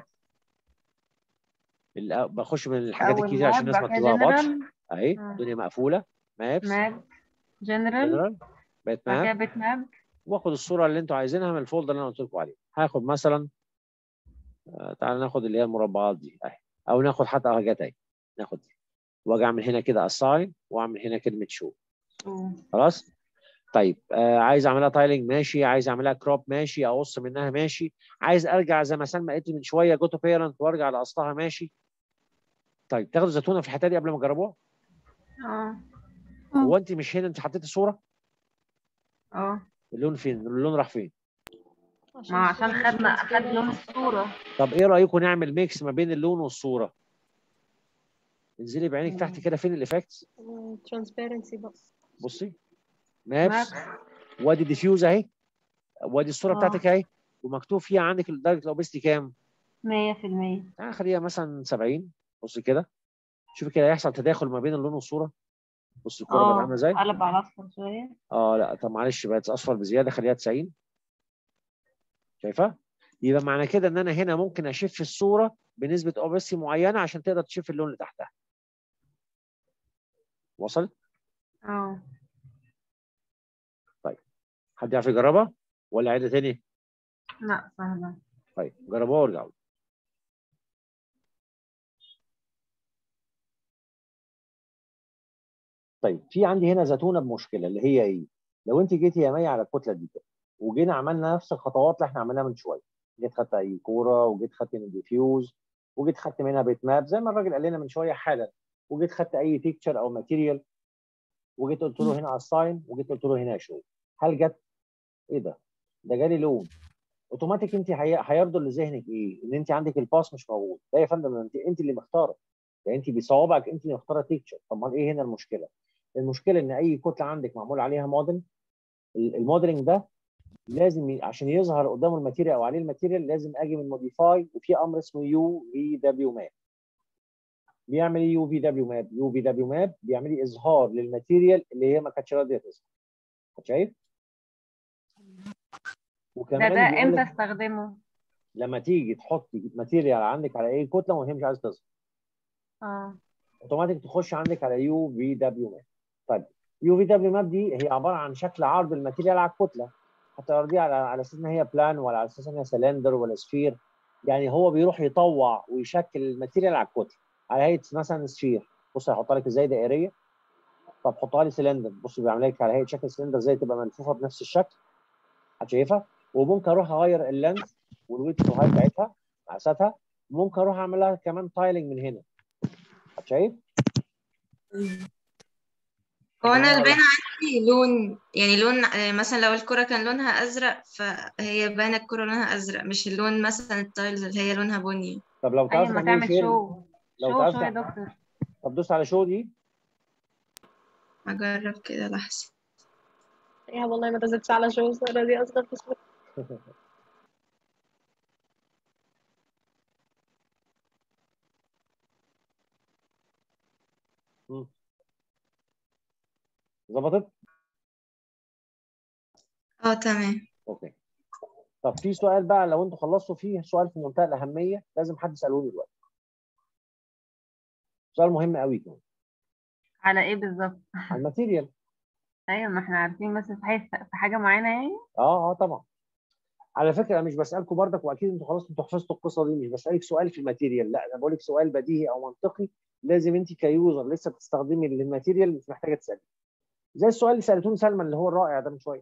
S1: بخش من الحاجات
S2: اول
S1: الكتير عشان
S2: ماب
S1: الناس
S2: بعد
S1: ما
S2: كده
S1: بتتلخبطش.
S2: جنرال.
S1: اهي الدنيا مقفوله. مابس.
S2: ماب جنرال.
S1: جنرال. بيت
S2: بعد كده
S1: ماب.
S2: بيت ماب.
S1: واخد الصوره اللي انتوا عايزينها من الفولدر اللي انا قلت لكم عليه. هاخد مثلا آه، تعال ناخد اللي هي المربعات دي اهي، او ناخد حتى حاجات اهي، ناخد دي واجي اعمل هنا كده اساين واعمل هنا كلمه شو. خلاص. طيب آه عايز اعملها تايلنج ماشي، عايز اعملها كروب ماشي، اقص منها ماشي، عايز ارجع زي ما سلمى قالت لي من شويه جو تو بيرنت وارجع لاصلها ماشي. طيب تاخدوا زيتونه في الحته دي قبل ما تجربوها؟
S2: اه.
S1: هو انت مش هنا انت حطيتي صوره؟
S2: اه.
S1: اللون فين؟ اللون راح فين؟
S2: ما عشان خدنا خد لون الصورة.
S1: طب ايه رايكم نعمل ميكس ما بين اللون والصوره؟ انزلي بعينك تحت كده فين الايفكتس؟
S4: ترانسبيرنسي بس.
S1: بصي
S2: ماب.
S1: مابس، وادي ديفيوز اهي، وادي الصوره
S2: اه.
S1: بتاعتك اهي، ومكتوب فيها عندك درجه الاوبستي كام؟
S2: مية في المية.
S1: آه خليها مثلا سبعين. بصي كده شوفي كده هيحصل تداخل ما بين اللون والصوره. بص الكوره بقت عامله
S2: اه
S1: ازاي؟
S2: قلب على اصفر شوية.
S1: اه لا طب معلش بقت اصفر بزياده خليها تسعين. شايفه؟ يبقى معنى كده ان انا هنا ممكن اشف الصوره بنسبه اوبسي معينه عشان تقدر تشوف اللون اللي تحتها. وصلت؟
S2: اه.
S1: طيب حد يعرف يجربها ولا عيدها تاني؟
S2: لا سهلة.
S1: طيب جربوها وارجعوا. طيب في عندي هنا زتونه بمشكله اللي هي ايه؟ لو انت جيتي يا مي على الكتله دي كده وجينا عملنا نفس الخطوات اللي احنا عملناها من شويه، جيت خدت اي كوره وجيت خدت من ديفيوز وجيت خدت منها بيت ماب زي ما الراجل قال لنا من شويه حالا، وجيت خدت اي تيكتشر او ماتيريال وجيت قلت له هنا اساين وجيت قلت له هنا شو، هل جت ايه ده؟ ده جالي لون اوتوماتيك. انت هي- هيرضى لذهنك ايه؟ ان انت عندك الباس مش موجود. لا يا فندم، انت انت اللي مختاره، ده انت بصوابعك انت اللي مختاره تيكتشر. طب ما ايه هنا المشكله؟ المشكله ان اي كتله عندك معمول عليها موديل، الموديلنج ده لازم ي- عشان يظهر قدامه الماتيريال او عليه الماتيريال لازم اجي من موديفاي، وفي امر اسمه يو في دبليو ماب. بيعمل ايه يو في دبليو ماب؟ يو في دبليو ماب بيعمل لي اظهار للماتيريال اللي هي ما كانتش راضيه تظهر. شايف؟
S2: ده
S1: وكمان
S2: ده
S1: بيقول
S2: امتى
S1: لك
S2: استخدمه؟
S1: لما تيجي تحطي ماتيريال عندك على اي كتله وهي مش عايزه تظهر،
S2: اه
S1: اوتوماتيك تخش عندك على يو في دبليو ماب. طيب يو في دبليو ماب دي هي عباره عن شكل عرض الماتيريال على الكتله، هتعرضيها على على اساس ان هي بلان ولا على اساس ان هي سلندر ولا سفير. يعني هو بيروح يطوع ويشكل الماتيريال على الكتله على هيئه مثلا سفير. بص هيحطها لك ازاي دائريه. طب حطها لي سلندر، بص بيعمل لك على هيئه شكل سلندر زي تبقى ملفوفه بنفس الشكل. هتشايفها؟ وممكن اروح اغير اللينث والويدث والهايت بتاعتها مقاساتها. ممكن اروح اعمل لها كمان تايلنج من هنا. هتشايف؟
S5: هو انا
S1: معايا
S5: البان
S1: ولا؟
S5: عندي لون، يعني لون آه، مثلا لو الكرة كان لونها ازرق فهي بان الكرة لونها ازرق، مش اللون مثلا التايلز اللي هي لونها بني.
S1: طب لو
S2: ايوه،
S1: تعرفي
S2: ما
S1: تعملي
S2: تعمل
S1: شير،
S2: شو.
S1: لو
S2: شو
S1: تعرفي
S2: شو يا
S1: تعملي،
S2: دكتور.
S1: طب دوس على شو دي.
S5: اجرب كده لحظة.
S4: يا والله ما تزيدش على شو الصورة دي أصغر في الصورة.
S1: مم. ظبطت؟
S5: اه تمام.
S1: اوكي. طب في سؤال بقى لو انتوا خلصتوا فيه، سؤال في منتهى الاهميه لازم حد يساله لي دلوقتي. سؤال مهم قوي كمان
S2: على ايه بالظبط؟
S1: على الماتيريال.
S2: ايوه، ما احنا عارفين بس في حاجه في حاجه معينه يعني.
S1: اه اه طبعا. على فكره انا مش بسالكم بردك، واكيد انتوا خلاص انتوا حفظتوا القصه دي، مش بسالك سؤال في الماتيريال، لا انا بقول لك سؤال بديهي او منطقي لازم انت كيوزر لسه بتستخدمي الماتيريال مش محتاجه تسالي. زي السؤال اللي سالتوني سلمى اللي هو الرائع ده من شويه.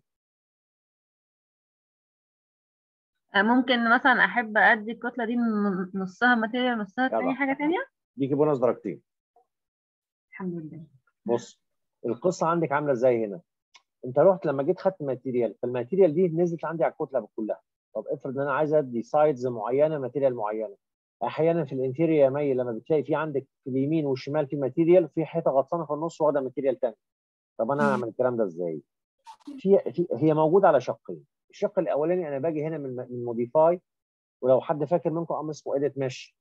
S2: آه، ممكن مثلا احب ادي الكتله دي من نصها ماتيريال نصها
S1: جدع،
S2: تاني حاجه تانية.
S1: ديكي بونص درجتين.
S2: الحمد لله.
S1: بص القصه عندك عامله ازاي هنا. انت رحت لما جيت خدت ماتيريال، فالماتيريال دي نزلت عندي على الكتله كلها. طب افرض ان انا عايز ادي سايدز معينه ماتيريال معينه. احيانا في الانتيريور يا مي لما بتلاقي في عندك في اليمين والشمال في ماتيريال وفي حيطه غطسانه في النص واخده ماتيريال ثاني. طب انا هعمل الكلام ده ازاي؟ في, في هي موجوده على شقين. الشق الاولاني انا باجي هنا من من موديفاي، ولو حد فاكر منكم امر اسمه اديت مش،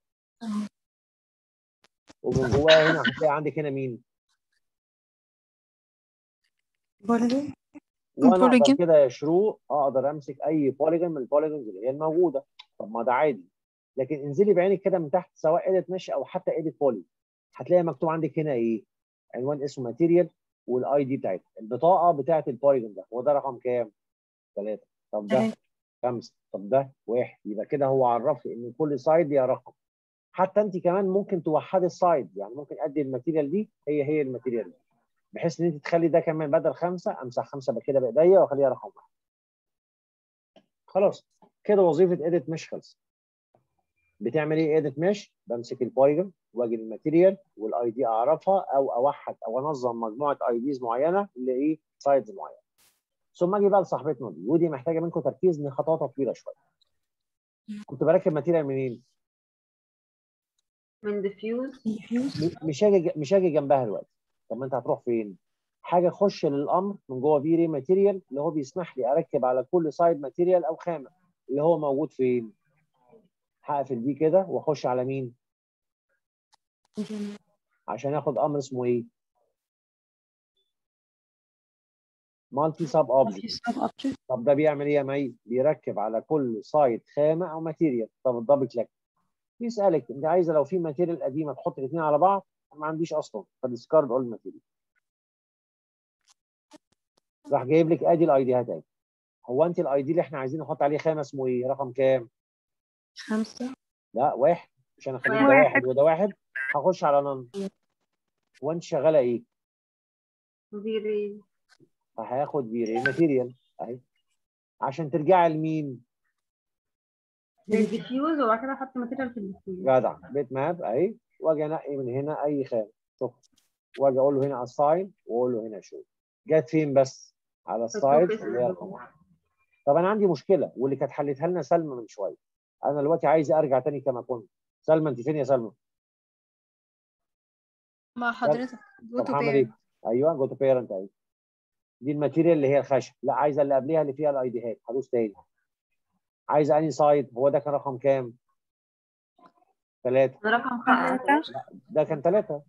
S1: ومن جواه هنا هتلاقي عندك هنا مين؟
S3: بوليجون.
S1: وانا اقدر
S3: بوليجون.
S1: كده يا شروق اقدر امسك اي بوليجون من البوليجونز اللي هي الموجوده. طب ما ده عادي. لكن انزلي بعينك كده من تحت سواء ايديت مش او حتى ايديت بولي، هتلاقي مكتوب عندك هنا ايه؟ عنوان اسمه ماتيريال والاي دي بتاعتها، البطاقه بتاعت البوليجون ده. هو ده رقم كام؟ ثلاثه. طب ده خمسه. طب ده واحد. يبقى كده هو عرف لي ان كل سايد ليها رقم. حتى انت كمان ممكن توحدي السايد، يعني ممكن ادي الماتيريال دي هي هي الماتيريال دي، بحيث ان انت تخلي ده كمان بدل خمسه امسح خمسه كده بايديا واخليها رقم واحد. خلاص كده وظيفه اديت مش خلصت. بتعمل ايه اديت مش؟ بمسك البوليجون واجي الماتيريال والاي دي اعرفها او اوحد او انظم مجموعه اي ديز معينه لايه؟ سايدز معينه. ثم اجي بقى لصاحبتنا دي، ودي محتاجه منكم تركيز ان خطواتها طويله شويه. كنت بركب ماتيريال منين؟
S2: من ديفيوز.
S1: م- مش هاجي مش هاجي جنبها دلوقتي. طب ما انت هتروح فين؟ حاجه اخش للامر من جوه في ري ماتيريال اللي هو بيسمح لي اركب على كل سايد ماتيريال او خامه اللي هو موجود فين؟ هقفل دي كده واخش على مين؟ عشان اخد امر اسمه ايه؟ مالتي سب اوبجكت. طب ده بيعمل ايه يا مي؟ بيركب على كل سايد خامه او ماتيريال. طب الدبل كليك بيسالك انت عايزه لو في ماتيريال قديمه تحط الاثنين على بعض؟ ما عنديش اصلا، فديسكارد اول ماتيريال. راح جايب لك ادي الاي دي هتاعي. هو انت الاي دي اللي احنا عايزين نحط عليه خامه اسمه ايه؟ رقم كام؟
S3: خمسة.
S1: لا واحد، عشان اخليك ده واحد وده واحد. هخش على نن. وانت شغاله ايه؟
S2: في ري
S1: فهاخد في ري ماتيريال اهي عشان ترجعي لمين؟
S2: للديفيوز وبعد كده احط ماتيريال في الديفيوز.
S1: جدع بيت ماب اهي واجي انقي من هنا اي خانه شوف واجي اقول له هنا اساين واقول له هنا شو جت فين بس؟ على السايد اللي هي رقم واحد. طب انا عندي مشكله واللي كانت حلتها لنا سلمى من شويه. انا دلوقتي عايز ارجع تاني كما كنت. سلمى انت فين يا سلمى؟
S3: مع حضرتك جو
S1: طب
S3: تو
S1: هعمل ايه؟
S3: بيرنت.
S1: ايوه جو تو بيرنت اهي. دي الماتيريال اللي هي الخشب. لا عايزه اللي قبليها اللي فيها الاي ديهات. هدوس تاني. عايزه انهي سايد؟ هو ده كان رقم كام؟ ثلاثة.
S2: ده رقم خمسة.
S1: ده كان ثلاثة.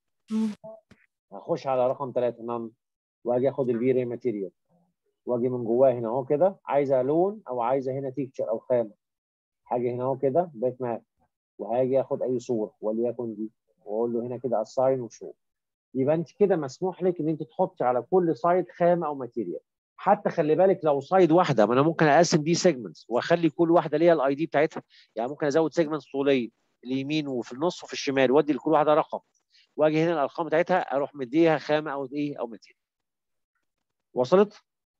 S1: هخش على رقم ثلاثة نان واجي اخد الفي ري ماتيريال واجي من جواه هنا اهو كده عايزه لون او عايزه هنا تيكتشر او خامه. هاجي هنا اهو كده بيت ماب وهاجي اخد اي صوره وليكن دي واقول له هنا كده اساين وشو. يبقى انت كده مسموح لك ان انت تحطي على كل سايد خامه او ماتيريال. حتى خلي بالك لو سايد واحده ما انا ممكن اقسم دي سيجمنتس واخلي كل واحده ليها الاي دي بتاعتها. يعني ممكن ازود سيجمنتس طوليه اليمين وفي النص وفي الشمال وادي لكل واحده رقم واجي هنا الارقام بتاعتها اروح مديها خامه او ايه او ماتيريال. وصلت؟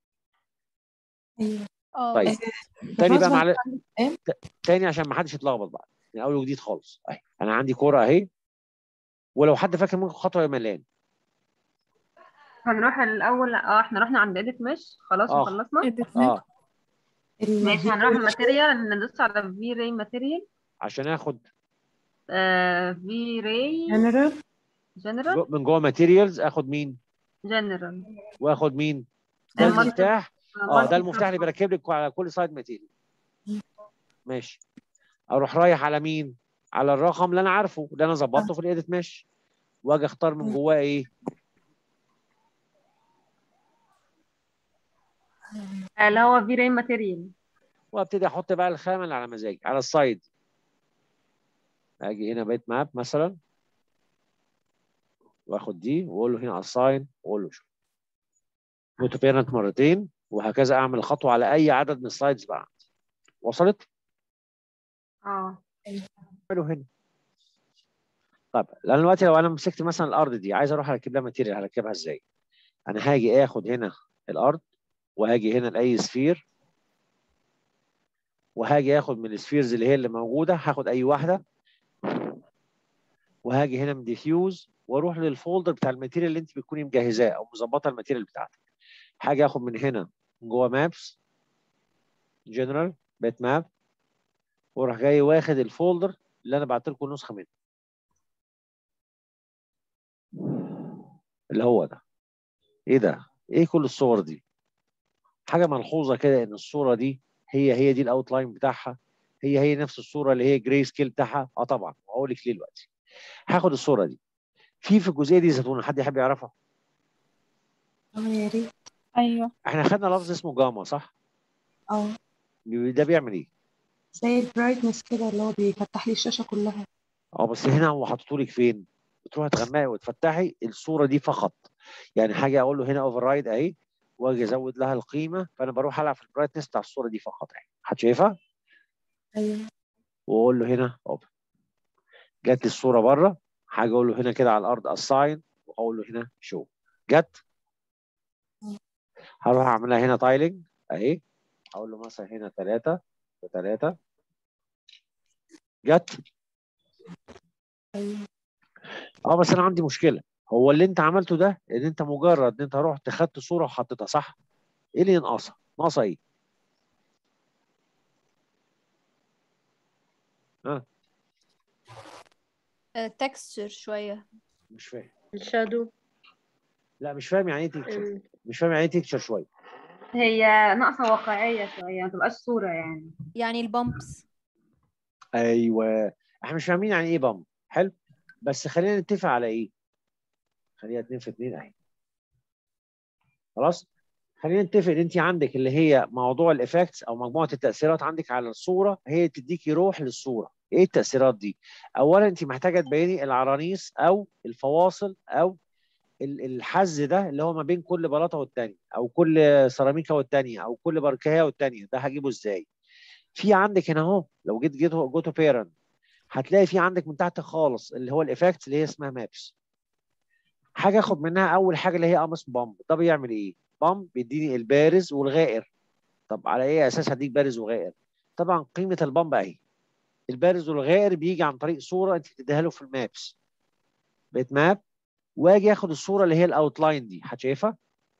S3: اه
S1: طيب
S3: وصلت.
S1: تاني بقى
S6: بالمناسبة
S1: معلش
S6: ايه؟
S1: تاني عشان ما حدش يتلخبط بقى من اول وجديد خالص اهي انا عندي كوره اهي ولو حد فاكر ممكن خطوه مليان.
S2: هنروح الاول اه احنا رحنا عند اديت مش خلاص
S1: اه
S2: وخلصنا.
S1: اه
S2: ماشي هنروح الماتيريال ندوس على في راي ماتيريال.
S1: عشان اخد
S2: آه في راي
S6: جنرال
S2: جنرال
S1: جو من جوه ماتيريالز اخد مين؟
S2: جنرال
S1: واخد مين؟ ده المفتاح. اه ده المفتاح اللي بركب لك على كل سايد ماتيريال. ماشي اروح رايح على مين؟ على الرقم اللي انا عارفه اللي انا ظبطته في الايديت مش واجي اختار من جواه ايه؟
S2: اللي هو في راي ماتيريال.
S1: وابتدي احط بقى الخامه اللي على مزاجي على السايد. اجي هنا بيت ماب مثلا واخد دي واقول له هنا اساين واقول له شو جو تو بيرنت مرتين وهكذا اعمل خطوه على اي عدد من السلايدز بقى. وصلت؟
S2: اه
S1: حلو هنا. طب لان دلوقتي لو انا مسكت مثلا الارض دي عايز اروح اركب لها ماتيريال هركبها ازاي؟ انا هاجي اخد هنا الارض وهاجي هنا لاي سفير وهاجي اخد من السفيرز اللي هي اللي موجوده هاخد اي واحده وهاجي هنا من ديفيوز واروح للفولدر بتاع الماتيريال اللي انت بتكوني مجهزاه او مظبطه الماتيريال بتاعتك. هاجي اخد من هنا من جوه مابس جنرال بيت ماب واروح جاي واخد الفولدر اللي انا بعت لكم نسخه منه اللي هو ده. ايه ده؟ ايه كل الصور دي؟ حاجه ملحوظه كده ان الصوره دي هي هي دي الاوتلاين بتاعها هي هي نفس الصوره اللي هي جراي سكيل بتاعها. اه طبعا وهقول لك ليه دلوقتي. هاخد الصوره دي في في الجزئيه دي زيتونه حد يحب يعرفها؟
S6: اه يا ريت.
S3: ايوه
S1: احنا خدنا لفظ اسمه جاما صح؟
S6: اه
S1: ده بيعمل ايه؟
S6: زي البرايتنس كده اللي هو بيفتح لي الشاشة كلها.
S1: اه بس هنا هو حاطط لك فين؟ بتروحي تغمقي وتفتحي الصوره دي فقط. يعني حاجه اقول له هنا اوفر رايد اهي واجي ازود لها القيمه فانا بروح العب في البرايتنس بتاع الصوره دي فقط اهي. حد شايفها؟
S6: ايوه
S1: واقول له هنا اوبن. جات لي الصوره بره حاجه اقول له هنا كده على الارض اساين واقول له هنا شو. جت هروح اعملها هنا تايلنج اهي اقول له مثلا هنا ثلاثة وثلاثة. جت
S6: ايوه
S1: اه بس انا عندي مشكله. هو اللي انت عملته ده ان انت مجرد ان انت رحت خدت صوره وحطيتها صح؟ ايه اللي ينقصها؟ ناقصه ايه؟ ها
S3: تكستشر شويه.
S1: مش فاهم.
S4: الشادو.
S1: لا مش فاهم يعني ايه تيكتشر. مش فاهم يعني ايه تيكتشر شويه.
S2: هي ناقصة واقعية شوية ما تبقاش صورة يعني.
S3: يعني البامبس.
S1: ايوه احنا مش فاهمين يعني ايه بامب. حلو بس خلينا نتفق على ايه؟ خلينا اتنين في اتنين اهي. خلاص خلينا نتفق ان انت عندك اللي هي موضوع الافكتس او مجموعه التاثيرات عندك على الصوره هي تديكي روح للصوره. ايه التاثيرات دي؟ اولا انت محتاجه تبيني العرانيس او الفواصل او الحز ده اللي هو ما بين كل بلاطه والثانيه او كل سيراميكا والثانيه او كل باركيه والثانيه. ده هجيبه ازاي؟ في عندك هنا اهو لو جيت جيت جو تو بيرنت هتلاقي في عندك من تحت خالص اللي هو الافكتس اللي هي اسمها مابس. حاجه اخد منها اول حاجه اللي هي قمص بامب. ده بيعمل ايه؟ بامب بيديني البارز والغائر. طب على ايه اساس هديك بارز وغائر؟ طبعا قيمه البامب اهي. البارز والغائر بيجي عن طريق صوره انت بتديها له في المابس. بقت ماب، واجي اخد الصوره اللي هي الاوتلاين دي، هتشايفها؟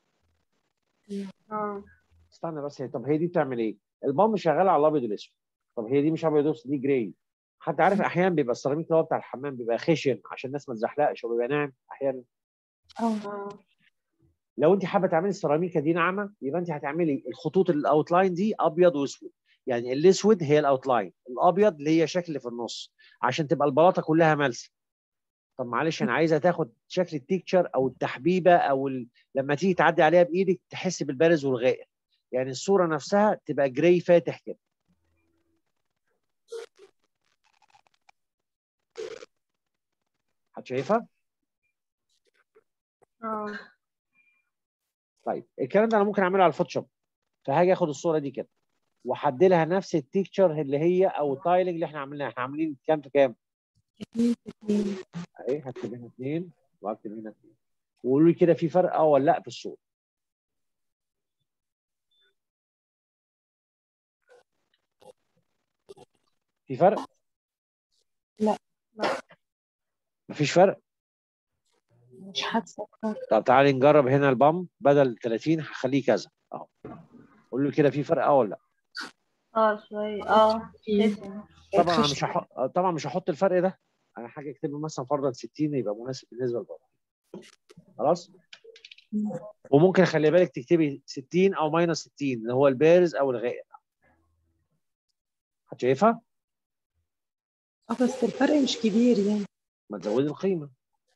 S2: اه
S1: استنى بس، هي طب هي دي بتعمل ايه؟ البامب شغاله على الابيض والاسود. طب هي دي مش ابيض واسود، دي جراي. حد عارف احيانا بيبقى السيراميك اللي هو بتاع الحمام بيبقى خشن عشان الناس ما تزحلقش، وبيبقى ناعم احيانا.
S6: اه
S1: لو انت حابه تعملي السيراميكا دي ناعمه، يبقى انت هتعملي الخطوط الاوتلاين دي ابيض واسود. يعني الاسود هي الاوتلاين، الابيض اللي هي شكل في النص، عشان تبقى البلاطه كلها ملسه. طب معلش انا عايزه تاخد شكل التيكتشر او التحبيبه او ال... لما تيجي تعدي عليها بايدك تحس بالبارز والغائر. يعني الصوره نفسها تبقى جراي فاتح كده. هتشايفها؟
S2: اه
S1: طيب الكلام ده انا ممكن اعمله على الفوتوشوب. فهاجي اخد الصوره دي كده واحدلها نفس التيكتشر اللي هي او التايلنج اللي احنا عاملينها. احنا عاملين كام في كام؟
S6: اتنين في اتنين.
S1: اهي هكتب هنا اثنين واكتب هنا اثنين. وقولوا لي كده في فرق اه ولا لا في الصوره؟ في فرق؟
S6: لا
S1: مفيش فرق؟
S6: مش حاسة.
S1: طب تعالي نجرب هنا البامب بدل ثلاثين هخليه كذا اهو. قولوا لي كده في فرق اه ولا لا؟
S2: اه شوية اه
S6: في
S1: طبعا انا
S6: خش.
S1: مش هحط طبعا مش هحط الفرق ده. انا حاجه اكتبه مثلا فرضا ستين يبقى مناسب بالنسبه للبامب. خلاص. وممكن خلي بالك تكتبي ستين او ماينس ستين اللي هو البارز او الغائر. هتشايفها؟
S6: اه بس الفرق مش كبير يعني.
S1: ما تزودي القيمه.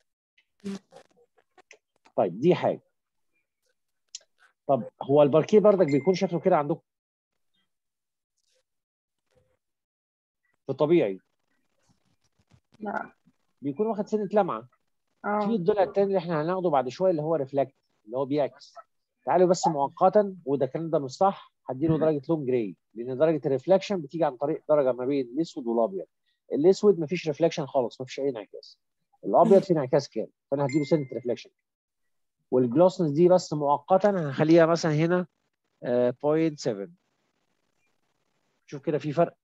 S1: طيب دي حاجه. طب هو الباركيه بردك بيكون شكله كده عندكم في الطبيعي؟
S2: لا
S1: بيكون واخد سنه لمعه. في
S2: اه
S1: الضلع الثاني اللي احنا هناخده بعد شويه اللي هو ريفلكت، اللي هو بيعكس. تعالوا بس مؤقتا، وده الكلام ده مش صح، هديله درجه لون جراي، لان درجه الريفلكشن بتيجي عن طريق درجه ما بين الاسود والابيض. الاسود مفيش ريفلكشن خالص، مفيش اي انعكاس. الابيض فيه انعكاس كامل، فانا هديله سنه ريفلكشن. والجلوسنس دي بس مؤقتا هنخليها مثلا هنا آه، صفر فاصلة سبعة. شوف كده في فرق؟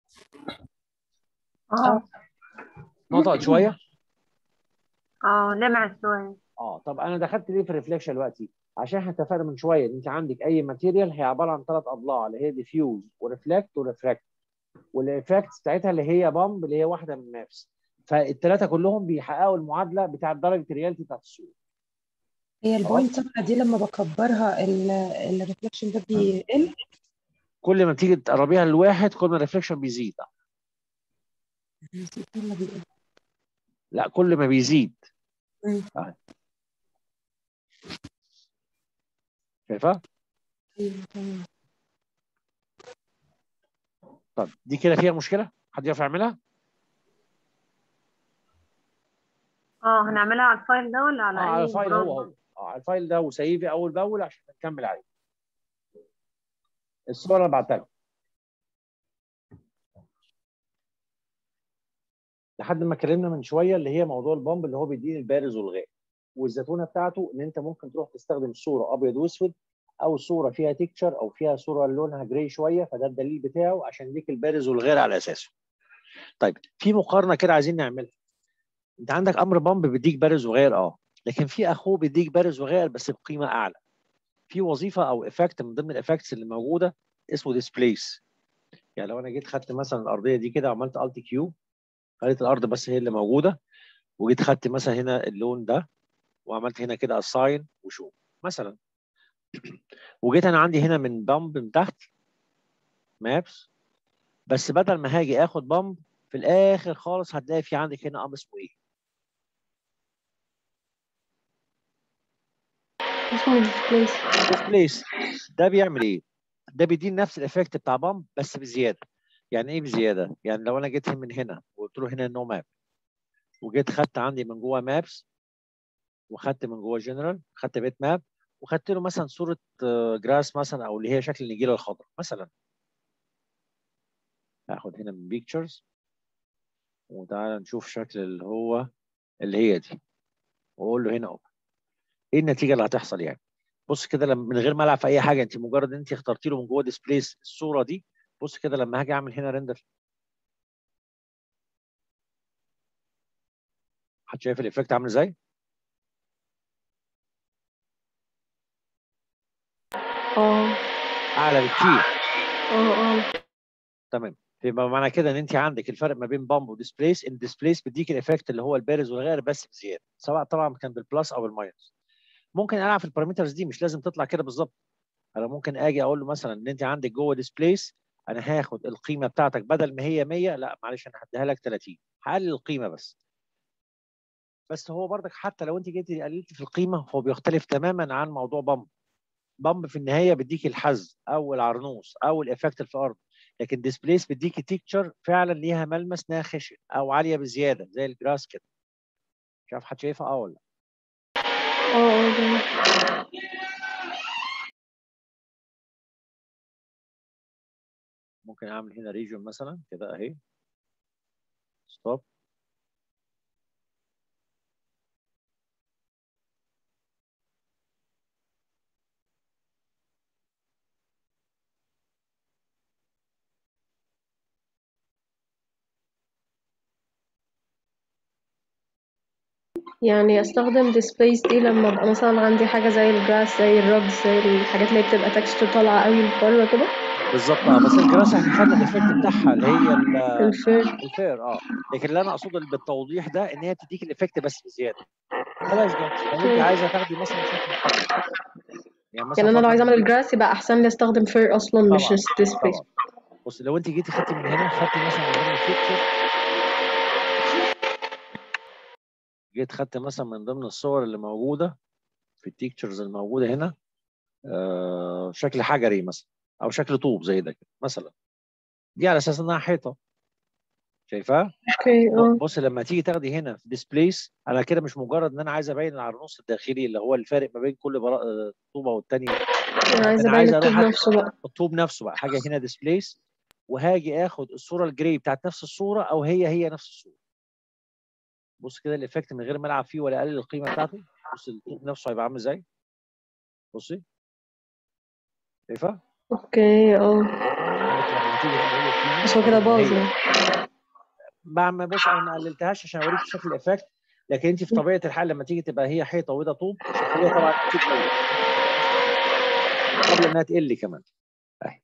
S2: اه
S1: نطقت شويه؟
S2: اه لمع شوية.
S1: اه. طب انا دخلت ليه في الريفلكشن دلوقتي؟ عشان احنا اتفقنا من شويه ان انت عندك اي ماتيريال هي عباره عن ثلاث اضلاع اللي هي ديفيوز وريفلكت وريفراكت. والافكتس بتاعتها اللي هي بامب اللي هي واحده من مابس. فالثلاثه كلهم بيحققوا المعادله بتاعه درجه الرياليتي بتاعت الصوره.
S6: هي
S1: خلاص.
S6: البوينت سبعة دي لما بكبرها الريفلكشن ده بيقل.
S1: كل ما تيجي تقربيها للواحد كل ما الريفلكشن بيزيد.
S6: بيزيد ولا بيقل؟
S1: لا كل ما بيزيد.
S6: مم.
S1: آه. شايفها؟
S6: ايوه تمام.
S1: طب دي كده فيها مشكله؟ حد يعرف يعملها؟
S2: اه هنعملها على الفايل ده ولا
S1: اه
S2: على
S1: على
S2: اي
S1: الفايل هو هو.
S2: مربع؟
S1: اه على الفايل ده، وسيبي اول باول عشان نكمل عليه. الصوره اللي بعتها لك. لحد ما اتكلمنا من شويه اللي هي موضوع البامب اللي هو بيديني البارز والغائر. والزتونه بتاعته ان انت ممكن تروح تستخدم صوره ابيض واسود، او صوره فيها تيكتشر، او فيها صوره لونها جراي شويه، فده الدليل بتاعه عشان ليك البارز والغير على اساسه. طيب في مقارنه كده عايزين نعملها. انت عندك امر بامب بيديك بارز وغير اه، لكن في اخوه بيديك بارز وغير بس بقيمه اعلى. في وظيفه او افكت من ضمن الافكتس اللي موجوده اسمه ديسبليس. يعني لو انا جيت خدت مثلا الارضيه دي كده وعملت الت كيو، خليت الارض بس هي اللي موجوده، وجيت خدت مثلا هنا اللون ده وعملت هنا كده اساين وشو مثلا، وجيت انا عندي هنا من بامب من تحت مابس، بس بدل ما هاجي اخد بامب في الاخر خالص هتلاقي في عندك هنا امر اسمه ايه؟
S4: اسمه displace.
S1: ديسبليس. ده بيعمل ايه؟ ده بيديني نفس الايفكت بتاع بامب بس بزياده. يعني ايه بزياده؟ يعني لو انا جيت من هنا وقلت له هنا نو ماب، وجيت خدت عندي من جوه مابس، وخدت من جوه جنرال، خدت بيت ماب، وخدت له مثلا صوره جراس مثلا او اللي هي شكل النجيله الخضراء مثلا. هاخد هنا من بيكتشرز وتعالى نشوف شكل اللي هو اللي هي دي، واقول له هنا اوبن. ايه النتيجه اللي هتحصل يعني؟ بص كده، لما من غير ما العب في اي حاجه، انت مجرد ان انت اخترتي له من جوه ديسبليس الصوره دي. بص كده لما هاجي اعمل هنا ريندر، حد شايف الايفكت عامل ازاي؟
S4: اه
S1: اعلى بكتير.
S4: اه اه
S1: تمام. يبقى معنى كده ان انت عندك الفرق ما بين بامب وديسبليس، ان ديسبليس بيديك الايفكت اللي هو البارز والغائر بس بزياده، سواء طبعا كان بالبلس او بالماينس. ممكن العب في البارامترز دي، مش لازم تطلع كده بالظبط. انا ممكن اجي اقول له مثلا ان انت عندك جوه ديسبليس، انا هاخد القيمه بتاعتك بدل ما هي مية، لا معلش انا هديها لك ثلاثين، هقلل القيمه بس. بس هو برضك حتى لو انت جيتي قللت في القيمه، هو بيختلف تماما عن موضوع بامب. بامب في النهايه بيديك الحز او العرنوس او الايفكت في الارض، لكن ديسبليس بيديكي تيكتشر فعلا ليها ملمس ناخش او عاليه بزياده زي الجراس كده. مش عارف حد شايفها اه ولا لا؟
S4: اه اه جميل.
S1: ممكن اعمل هنا ريجون مثلا كده اهي، ستوب.
S4: يعني استخدم displays دي لما ابقى مثلا عندي حاجة زي الجراس، زي الرجز، زي الحاجات اللي هي بتبقى تكستشر طالعة قوي لبره كده.
S1: بالظبط اه، بس الجراس احنا خدنا الايفكت بتاعها اللي هي ال-
S4: الفير.
S1: الفير اه. لكن اللي انا اقصده بالتوضيح ده ان هي بتديك الايفكت بس بزياده. بلاش ده لو انت
S4: اوكي.
S1: عايزه تاخدي مثلا شكل محدد، يعني مثلا
S4: يعني انا لو عايزة
S1: فرضا
S4: اعمل
S1: جيت.
S4: الجراس يبقى احسن لي استخدم فير اصلا، مش
S1: طبعا
S4: displays.
S1: طبعا. بص لو انت جيتي خدتي من هنا، خدتي مثلا من ضمن البيكتشر، جيت خدت مثلا من ضمن الصور اللي موجوده في التيكتشرز الموجوده هنا، آه شكل حجري مثلا او شكل طوب زي ده كده مثلا، دي على اساس انها حيطه، شايفاها؟
S4: اوكي اه.
S1: بص لما تيجي تاخدي هنا في ديسبليس، انا كده مش مجرد ان انا عايز ابين العرنوس الداخلي اللي هو الفارق ما بين كل برا... آه، طوبه والثانيه،
S4: انا
S1: لا ده
S4: عايزة
S1: انا
S4: ابين
S1: عايز
S4: الطوب
S1: اروح أد...
S4: نفسه بقى.
S1: الطوب نفسه بقى، حاجه هنا ديسبليس، وهاجي اخد الصوره الجراي بتاعت نفس الصوره او هي هي نفس الصوره. بص كده الايفكت من غير ما العب فيه ولا اقلل القيمه بتاعته. بص الطوب نفسه هيبقى عامل ازاي. بصي شايفه؟
S4: اوكي اه.
S1: انك لما هتيجي تقللي القيمه
S4: بس هو كده
S1: بدل ما
S4: باظ
S1: هي،
S4: يعني.
S1: بعمل بص انا ما قللتهاش عشان اوريك شكل الايفكت، لكن انت في طبيعه الحال لما تيجي تبقى هي حيطه وده طوب، مش هتخليها طبعا اكيد مية، ممكن تبقى مثلا خمسة وتسعين قبل انها تقل كمان اهي.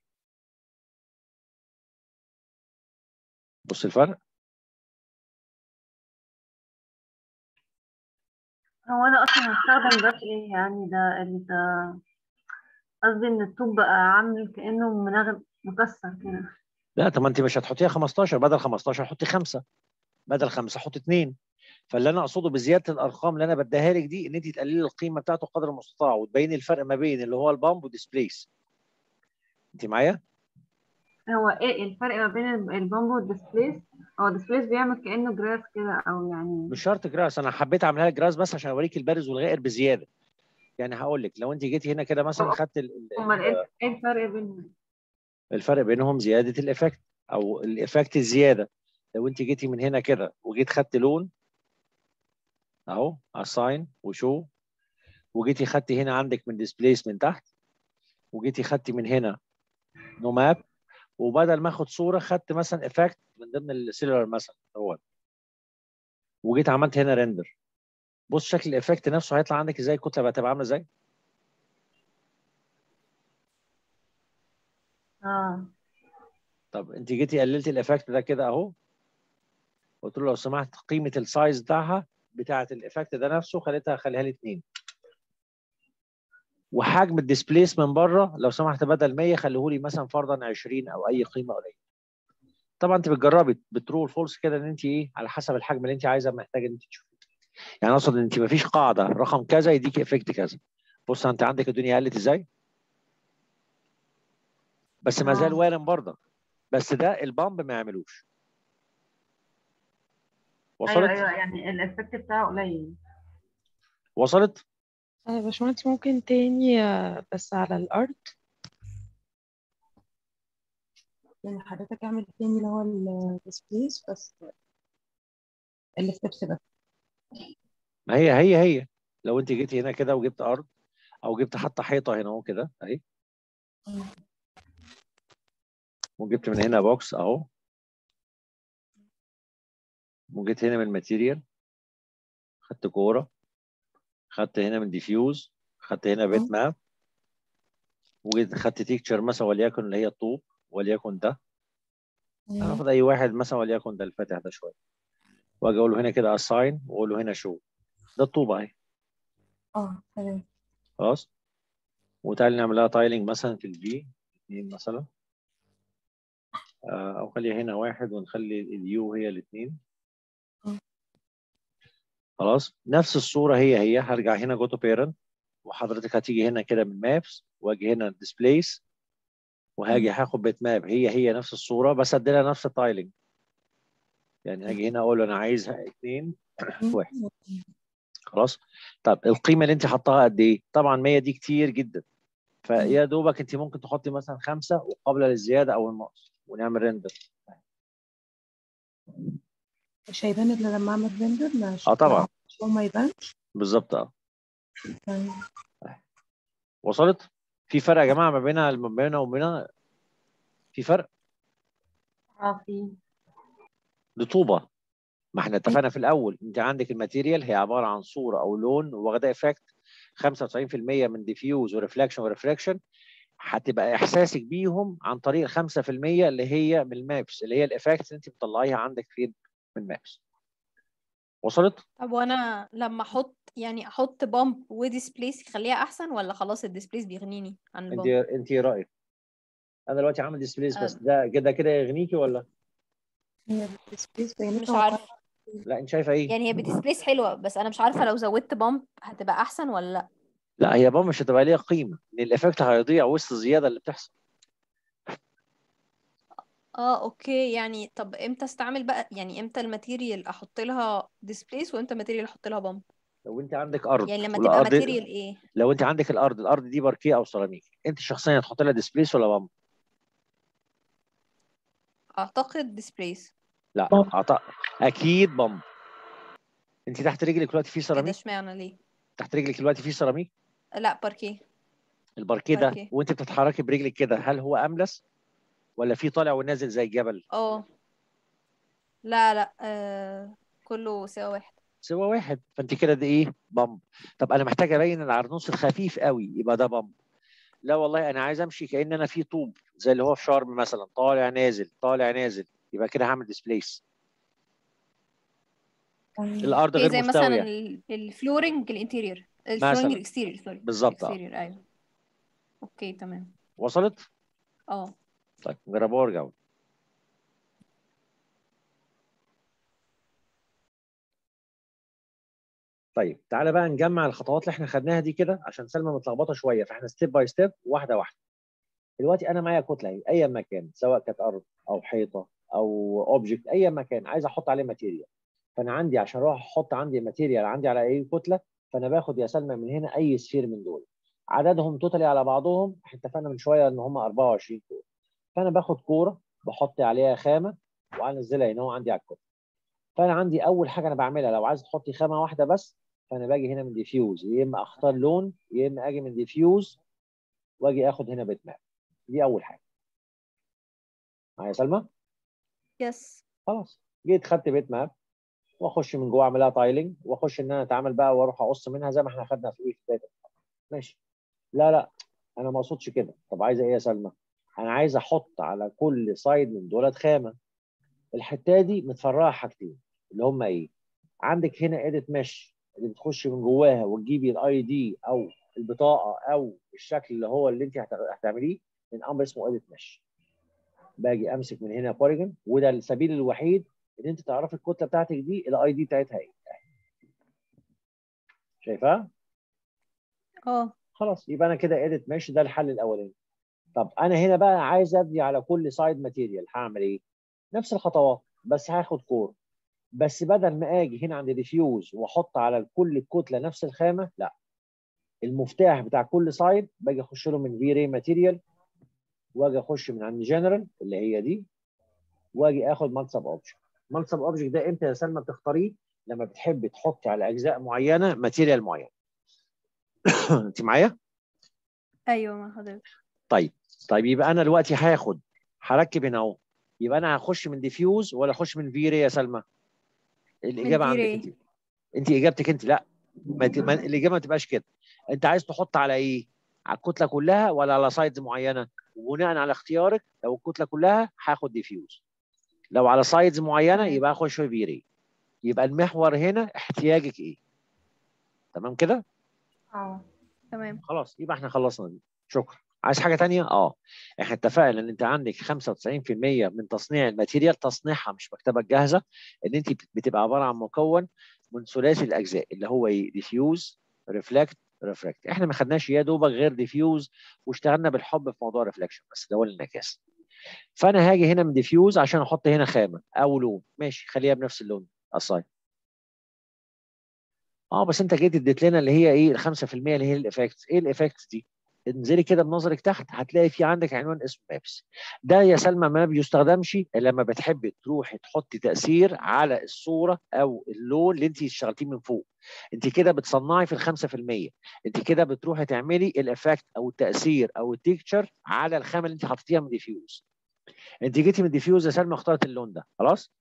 S1: بص الفرق.
S2: هو انا اصلا هستخدم ده في ايه يعني؟ ده ال- ده قصدي ان الطوب بقى عامل كأنه منغم مكسر كده.
S1: لا طب ما انت مش هتحطيها خمستاشر، بدل خمستاشر حطي خمسة، بدل خمسة حطي اتنين. فاللي انا اقصده بزياده الارقام اللي انا بديها لك دي، ان انت تقللي القيمه بتاعته قدر المستطاع وتبيني الفرق ما بين اللي هو البامب وديسبليس. انت معايا؟
S2: هو ايه الفرق ما بين ال- البامبو والديسبليس؟ هو الديسبليس بيعمل كأنه جراس كده او يعني.
S1: مش شرط جراس، انا حبيت اعملها لك جراس بس عشان اوريك البارز والغائر بزياده. يعني هقول لك لو انت جيتي هنا كده مثلا خدت ال- ال-
S2: امال ايه إيه الفرق بينهم؟
S1: الفرق بينهم زياده الايفكت او الايفكت الزياده. لو انت جيتي من هنا كده وجيت خدت لون اهو اساين وشو، وجيتي خدتي هنا عندك من ديسبليس من تحت، وجيتي خدتي من هنا نو ماب، وبدل ما اخد صوره خدت مثلا افكت من ضمن السيلولار مثلا هو، وجيت عملت هنا ريندر. بص شكل الافكت نفسه هيطلع عندك ازاي، الكتله هتبقى عامله ازاي.
S2: اه
S1: طب انت جيتي قللتي الافكت ده كده اهو، قلت له لو سمحت قيمه السايز بتاعها بتاعه الافكت ده نفسه خليتها خليها لي اتنين، وحجم الديسبليس من بره لو سمحت بدل مية خليه لي مثلا فرضا عشرين او اي قيمه قليله. طبعا انت بتجربي بترو فولس كده ان انت ايه على حسب الحجم اللي انت عايزه محتاجه ان انت تشوفيه. يعني اقصد ان انت ما فيش قاعده رقم كذا يديك افكت كذا. بص انت عندك الدنيا قلت ازاي، بس ما زال
S2: اه
S1: وارم برضه، بس ده البامب ما يعملوش.
S2: ايوه
S1: وصلت؟
S2: ايوه، يعني الافكت بتاعه قليل.
S1: وصلت؟
S6: آه، يا باشمهندس ممكن تاني آه، بس على الأرض. يعني حضرتك اعمل تاني اللي هو الديسبليس بس الستبس بس.
S1: ما هي هي هي لو انت جيتي هنا كده وجبت ارض او جبت حتى حيطه هنا اهو كده اهي، وجبت من هنا بوكس اهو، وجيت هنا من الماتيريال خدت كوره، خدت هنا من ديفيوز، خدت هنا بيت ماب، وجيت خدت تيكتشر مثلا وليكن اللي هي الطوب، وليكن ده هاخد اي واحد مثلا وليكن ده الفاتح ده شويه، واجي اقول له هنا كده اساين واقول له هنا شو، ده الطوبه اهي
S6: اه تمام.
S1: خلاص. وتعالي نعمل لها تايلنج مثلا في الفي اثنين مثلا، آه، او خليها هنا واحد ونخلي اليو هي الاثنين. خلاص نفس الصوره هي هي، هرجع هنا جو تو بيرنت، وحضرتك هتيجي هنا كده من مابس، واجي هنا ديسبليس، وهاجي هاخد بيت ماب هي هي نفس الصوره بس اديلها نفس التايلنج. يعني هاجي هنا اقول له انا عايزها اثنين واحد. خلاص. طب القيمه اللي انت حطاها قد ايه؟ طبعا مية دي كتير جدا، فيا دوبك انت ممكن تحطي مثلا خمسه وقابله للزياده او النقص ونعمل ريندر.
S6: مش هيبان الا لما اعمل ريندر؟ مش
S1: اه طبعا
S6: هو ما يبانش.
S1: بالظبط اه.
S6: تمام.
S1: وصلت؟ في فرق يا جماعه ما بينها ما بيننا وبينها، في فرق.
S2: اه في.
S1: دي طوبه، ما احنا اتفقنا في الاول انت عندك الماتيريال هي عباره عن صوره او لون واخده افكت خمسة وتسعين في المية من ديفيوز وريفلكشن وريفراكشن، هتبقى احساسك بيهم عن طريق ال خمسة في المية اللي هي من المابس، اللي هي الافكت اللي انت بتطلعيها عندك فين؟ من المابس. وصلت؟
S3: طب وانا لما احط يعني احط بامب وديسبليس يخليها احسن، ولا خلاص الديسبليس بيغنيني عن
S1: انت
S3: البامب؟
S1: انت ايه رايك؟ انا دلوقتي عامل ديسبليس بس،
S3: أه
S1: ده كده كده يغنيكي ولا؟
S6: هي السبيس
S3: مش
S6: بياناتها
S3: عارفه.
S6: واقعية.
S1: لا انت شايفه ايه؟
S3: يعني هي بديسبليس حلوه، بس انا مش عارفه لو زودت بامب هتبقى احسن ولا لا.
S1: لا هي بقى مش هتبقى ليها قيمه، ان الافكت هيضيع وسط الزياده اللي بتحصل.
S3: اه اوكي. يعني طب امتى استعمل بقى، يعني امتى الماتيريال احط لها ديسبليس وامتى الماتيريال احط لها بامب؟
S1: لو انت عندك ارض
S3: يعني لما تبقى
S1: والارض،
S3: ماتيريال ايه؟
S1: لو انت عندك الارض الارض دي باركيه او سيراميك، انت شخصيا هتحط لها ديسبليس ولا بامب؟
S3: اعتقد ديسبليس.
S1: لا عطا. اكيد بامب. انت تحت رجلك دلوقتي في
S3: ايه ده؟
S1: سيراميك،
S3: اشمعنى ليه؟
S1: تحت رجلك دلوقتي في سيراميك،
S3: لا باركيه.
S1: الباركيه ده
S3: باركيه.
S1: وانت بتتحركي برجلك كده هل هو املس ولا في طالع ونازل زي الجبل؟
S3: اه لا لا آه كله سوا واحد.
S1: سوى واحد، فانت كده ده ايه؟ بامب. طب انا محتاج ابين العرنوس الخفيف قوي يبقى ده بامب. لا والله انا عايز امشي كأن انا في طوب زي اللي هو في شرم مثلا، طالع نازل طالع نازل، يبقى كده هعمل ديسبليس. الارض
S3: اوكي
S1: غير
S3: زي مثلا
S1: مستويه
S3: ال- الفلورنج الانتيرير، الفلورنج
S1: مثلا،
S3: الاكستيرير، سوري
S1: بالظبط اه.
S3: الاكستيرير، ايوه. اوكي تمام.
S1: وصلت؟
S3: اه
S1: طيب جربوها وارجعوا. طيب تعالى بقى نجمع الخطوات اللي احنا خدناها دي كده عشان سلمى متلخبطه شويه، فاحنا ستيب باي ستيب واحده واحده. دلوقتي انا معايا كتله اهي اي مكان، سواء كانت ارض او حيطه او اوبجكت، اي مكان عايز احط عليه ماتيريال. فانا عندي عشان اروح احط عندي ماتيريال عندي على اي كتله، فانا باخد يا سلمى من هنا اي سفير من دول، عددهم توتالي على بعضهم احنا اتفقنا من شويه ان هم أربعة وعشرين كوره. فانا باخد كوره بحط عليها خامه وانزلها هنا هو عندي على الكتله. فانا عندي اول حاجه انا بعملها لو عايز تحطي خامه واحده بس، فانا باجي هنا من ديفيوز، يا اما اختار لون يا اما اجي من ديفيوز واجي اخد هنا بيت ماب. دي اول حاجه. معايا سلمى؟
S3: يس.
S1: خلاص جيت خدت بيت ماب واخش من جوه اعملها تايلنج واخش ان انا اتعامل بقى واروح اقص منها زي ما احنا خدنا في ايه في بدايه. ماشي. لا لا انا ما اقصدش كده. طب عايزه ايه يا سلمى؟ انا عايز احط على كل سايد من دولت خامه. الحته دي متفرعه حاجتين اللي هم ايه؟ عندك هنا اديت مش اللي بتخش من جواها وتجيبي الاي دي او البطاقه او الشكل اللي هو اللي انت هتعمليه من امر اسمه اديت مش. باجي امسك من هنا بوليجون، وده السبيل الوحيد ان انت تعرفي الكتله بتاعتك دي الاي دي بتاعتها ايه. شايفاها؟
S3: اه
S1: خلاص يبقى انا كده اديت ماشي، ده الحل الاولاني. طب انا هنا بقى عايز ابني على كل سايد ماتيريال، هعمل ايه؟ نفس الخطوات بس هاخد كور. بس بدل ما اجي هنا عند ديفيوز واحط على كل الكتله نفس الخامه، لا، المفتاح بتاع كل سايد باجي اخش له من في ري ماتيريال، واجي اخش من عند جنرال اللي هي دي، واجي اخد مالتسب اوبجكت. مالتسب اوبجكت ده امتى يا سلمى بتختاريه؟ لما بتحبي تحطي على اجزاء معينه ماتيريال معين. انت معايا؟
S3: ايوه مع حضرتك.
S1: طيب طيب يبقى انا دلوقتي هاخد هركب هنا اهو. يبقى انا هخش من ديفيوز ولا اخش من في ري يا سلمى؟ الاجابه
S3: من
S1: عندك
S3: في
S1: انت.
S3: راي.
S1: انت اجابتك انت لا. ما ت... ما... الاجابه ما تبقاش كده. انت عايز تحط على ايه؟ على الكتله كلها ولا على سايدز معينه؟ وبناء على اختيارك لو الكتله كلها هاخد ديفيوز. لو على سايدز معينه
S3: تمام.
S1: يبقى اخش في في ري. يبقى المحور هنا احتياجك ايه؟ تمام كده؟
S2: اه
S3: تمام.
S1: خلاص يبقى احنا خلصنا دي. شكرا. عايز حاجه تانية؟ اه احنا اتفقنا ان انت عندك خمسة وتسعين في المية من تصنيع الماتيريال تصنيعها مش مكتبه جاهزه. ان انت بتبقى عباره عن مكون من ثلاثي الاجزاء اللي هو ايه؟ ديفيوز، ريفلكت، ريفراكت. احنا ما خدناش يا دوبك غير ديفيوز واشتغلنا بالحب في موضوع ريفلكشن بس ده هو الانعكاس. فانا هاجي هنا من ديفيوز عشان احط هنا خامه او لون. ماشي خليها بنفس اللون اصاي. اه بس انت جيت اديت لنا اللي هي ايه ال خمسة في المية اللي هي الايفكتس. ايه الايفكتس دي؟ انزلي كده بنظرك تحت هتلاقي في عندك عنوان اسمه مابس. ده يا سلمى ما بيستخدمش الا لما بتحبي تروحي تحطي تاثير على الصوره او اللون اللي انت اشتغلتيه من فوق. انت كده بتصنعي في ال خمسة في المية. انت كده بتروحي تعملي الايفكت او التاثير او التكتشر على الخامه اللي انت حطيتيها من ديفيوز. انت جيتي من ديفيوز يا سلمى اخترت اللون ده خلاص.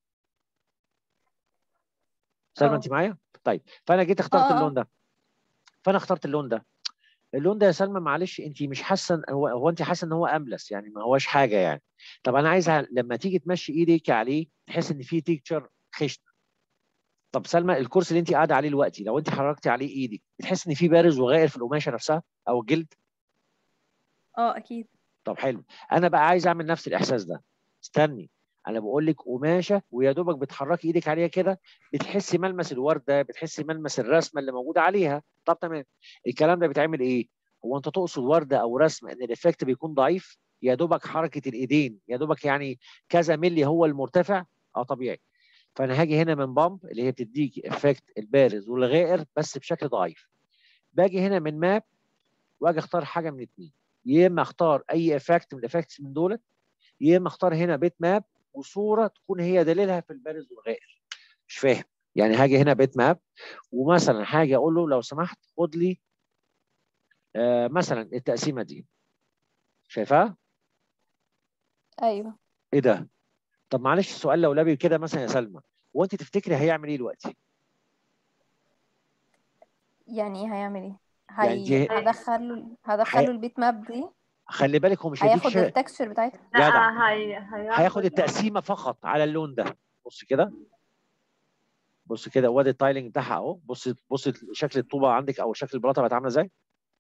S1: سلمى انت
S3: اه
S1: معايا؟ طيب فانا جيت
S3: اه
S1: اخترت
S3: اه
S1: اللون
S3: اه.
S1: ده. فانا اخترت اللون ده. اللون ده يا سلمى معلش انت مش حاسه هو هو انت حاسه ان هو املس يعني ما هوش حاجه يعني. طب انا عايزها لما تيجي تمشي ايديك عليه تحس ان في تيكتشر خشن. طب سلمى الكرسي اللي انت قاعده عليه دلوقتي لو انت حركتي عليه ايدك بتحس ان في بارز وغائر في القماشه نفسها او الجلد؟
S3: اه اكيد.
S1: طب حلو. انا بقى عايز اعمل نفس الاحساس ده. استني. انا بقول لك قماشه ويا دوبك بتحركي ايدك عليها كده بتحسي ملمس الورده بتحسي ملمس الرسمه اللي موجوده عليها. طب تمام. الكلام ده بيتعمل ايه؟ هو انت تقصد ورده او رسمه ان الايفكت بيكون ضعيف؟ يا دوبك حركه الايدين يا دوبك يعني كذا ملي هو المرتفع؟ اه طبيعي. فانا هاجي هنا من بامب اللي هي بتديكي افكت البارز والغائر بس بشكل ضعيف. باجي هنا من ماب واجي اختار حاجه من اثنين. يا اما اختار اي افكت من الافكتس من دول يا اما اختار هنا بيت ماب وصوره تكون هي دليلها في البارز والغائر. مش فاهم. يعني هاجي هنا بيت ماب ومثلا حاجه اقول له لو سمحت خد لي آه مثلا التقسيمه دي. شايفها؟
S3: ايوه.
S1: ايه ده؟ طب معلش سؤال لولبي كده مثلا يا سلمى. هو انت تفتكري هيعمل ايه دلوقتي؟
S3: يعني ايه هيعمل ايه؟
S1: يعني
S3: هي
S1: انت
S3: هدخله
S1: هي...
S3: هدخله البيت ماب دي.
S1: خلي بالك هو مش هيديك
S3: هياخد
S1: شيء.
S3: التكستشر بتاعتها.
S1: جدع.
S2: لا هي
S1: هياخد
S2: هياخد
S1: التقسيمه فقط على اللون ده. بص كده. بص كده وادي التايلنج بتاعها اهو. بص بص شكل الطوبه عندك او شكل البلاطه بقت عامله ازاي؟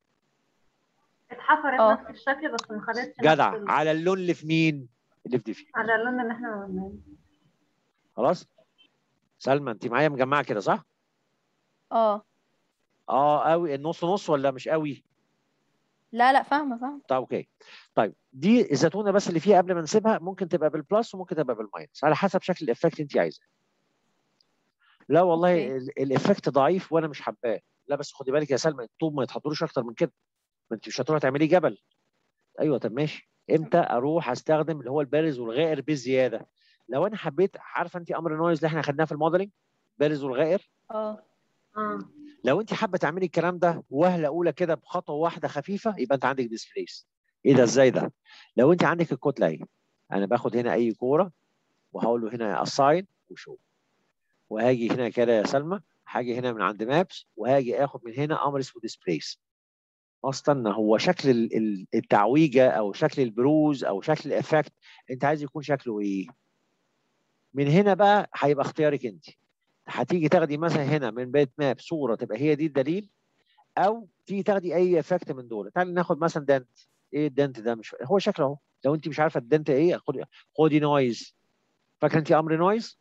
S2: اتحفرت
S3: اه
S2: نفس الشكل بس ما خدتش نفس
S1: جدع
S2: ال...
S1: على اللون اللي في مين؟ اللي في ديفيوز.
S2: على اللون اللي احنا عملناه.
S1: خلاص. سلمى انت معايا مجمعه كده صح؟
S3: اه.
S1: اه قوي النص نص ولا مش قوي؟
S3: لا لا فاهمه فاهمه.
S1: طيب اوكي. طيب دي الزيتونه بس اللي فيها قبل ما نسيبها ممكن تبقى بالبلس وممكن تبقى بالماينس على حسب شكل الافكت اللي انت عايزاه. لا والله
S3: اوكي.
S1: الافكت ضعيف وانا مش حباه. لا بس خدي بالك يا سلمى الطوب ما يتحطلوش اكتر من كده. ما انت مش هتروحي تعملي جبل. ايوه طب ماشي. امتى اروح استخدم اللي هو البارز والغائر بزياده؟ لو انا حبيت عارفه انت امر نويز اللي احنا خدناه في الموديلنج بارز والغائر.
S3: اه
S2: اه
S1: لو انت حابه تعملي الكلام ده وهله اولى كده بخطوه واحده خفيفه يبقى انت عندك ديسبليس. ايه ده ازاي ده؟ لو انت عندك الكتله اهي انا باخد هنا اي كوره وهقول له هنا اساين وشو. وهاجي هنا كده يا سلمى هاجي هنا من عند مابس وهاجي اخد من هنا امر اسمه ديسبليس. اصلا هو شكل التعويجه او شكل البروز او شكل الافكت انت عايز يكون شكله ايه؟ من هنا بقى هيبقى اختيارك انت. هتيجي تاخدي مثلا هنا من بيت ماب صوره تبقى هي دي الدليل او تيجي تاخدي اي افكت من دول. تعالي ناخد مثلا دنت. ايه الدنت ده؟ مش هو شكله اهو. لو انت مش عارفه الدنت ايه خدي خدي نويز. فاكره انت امر نويز؟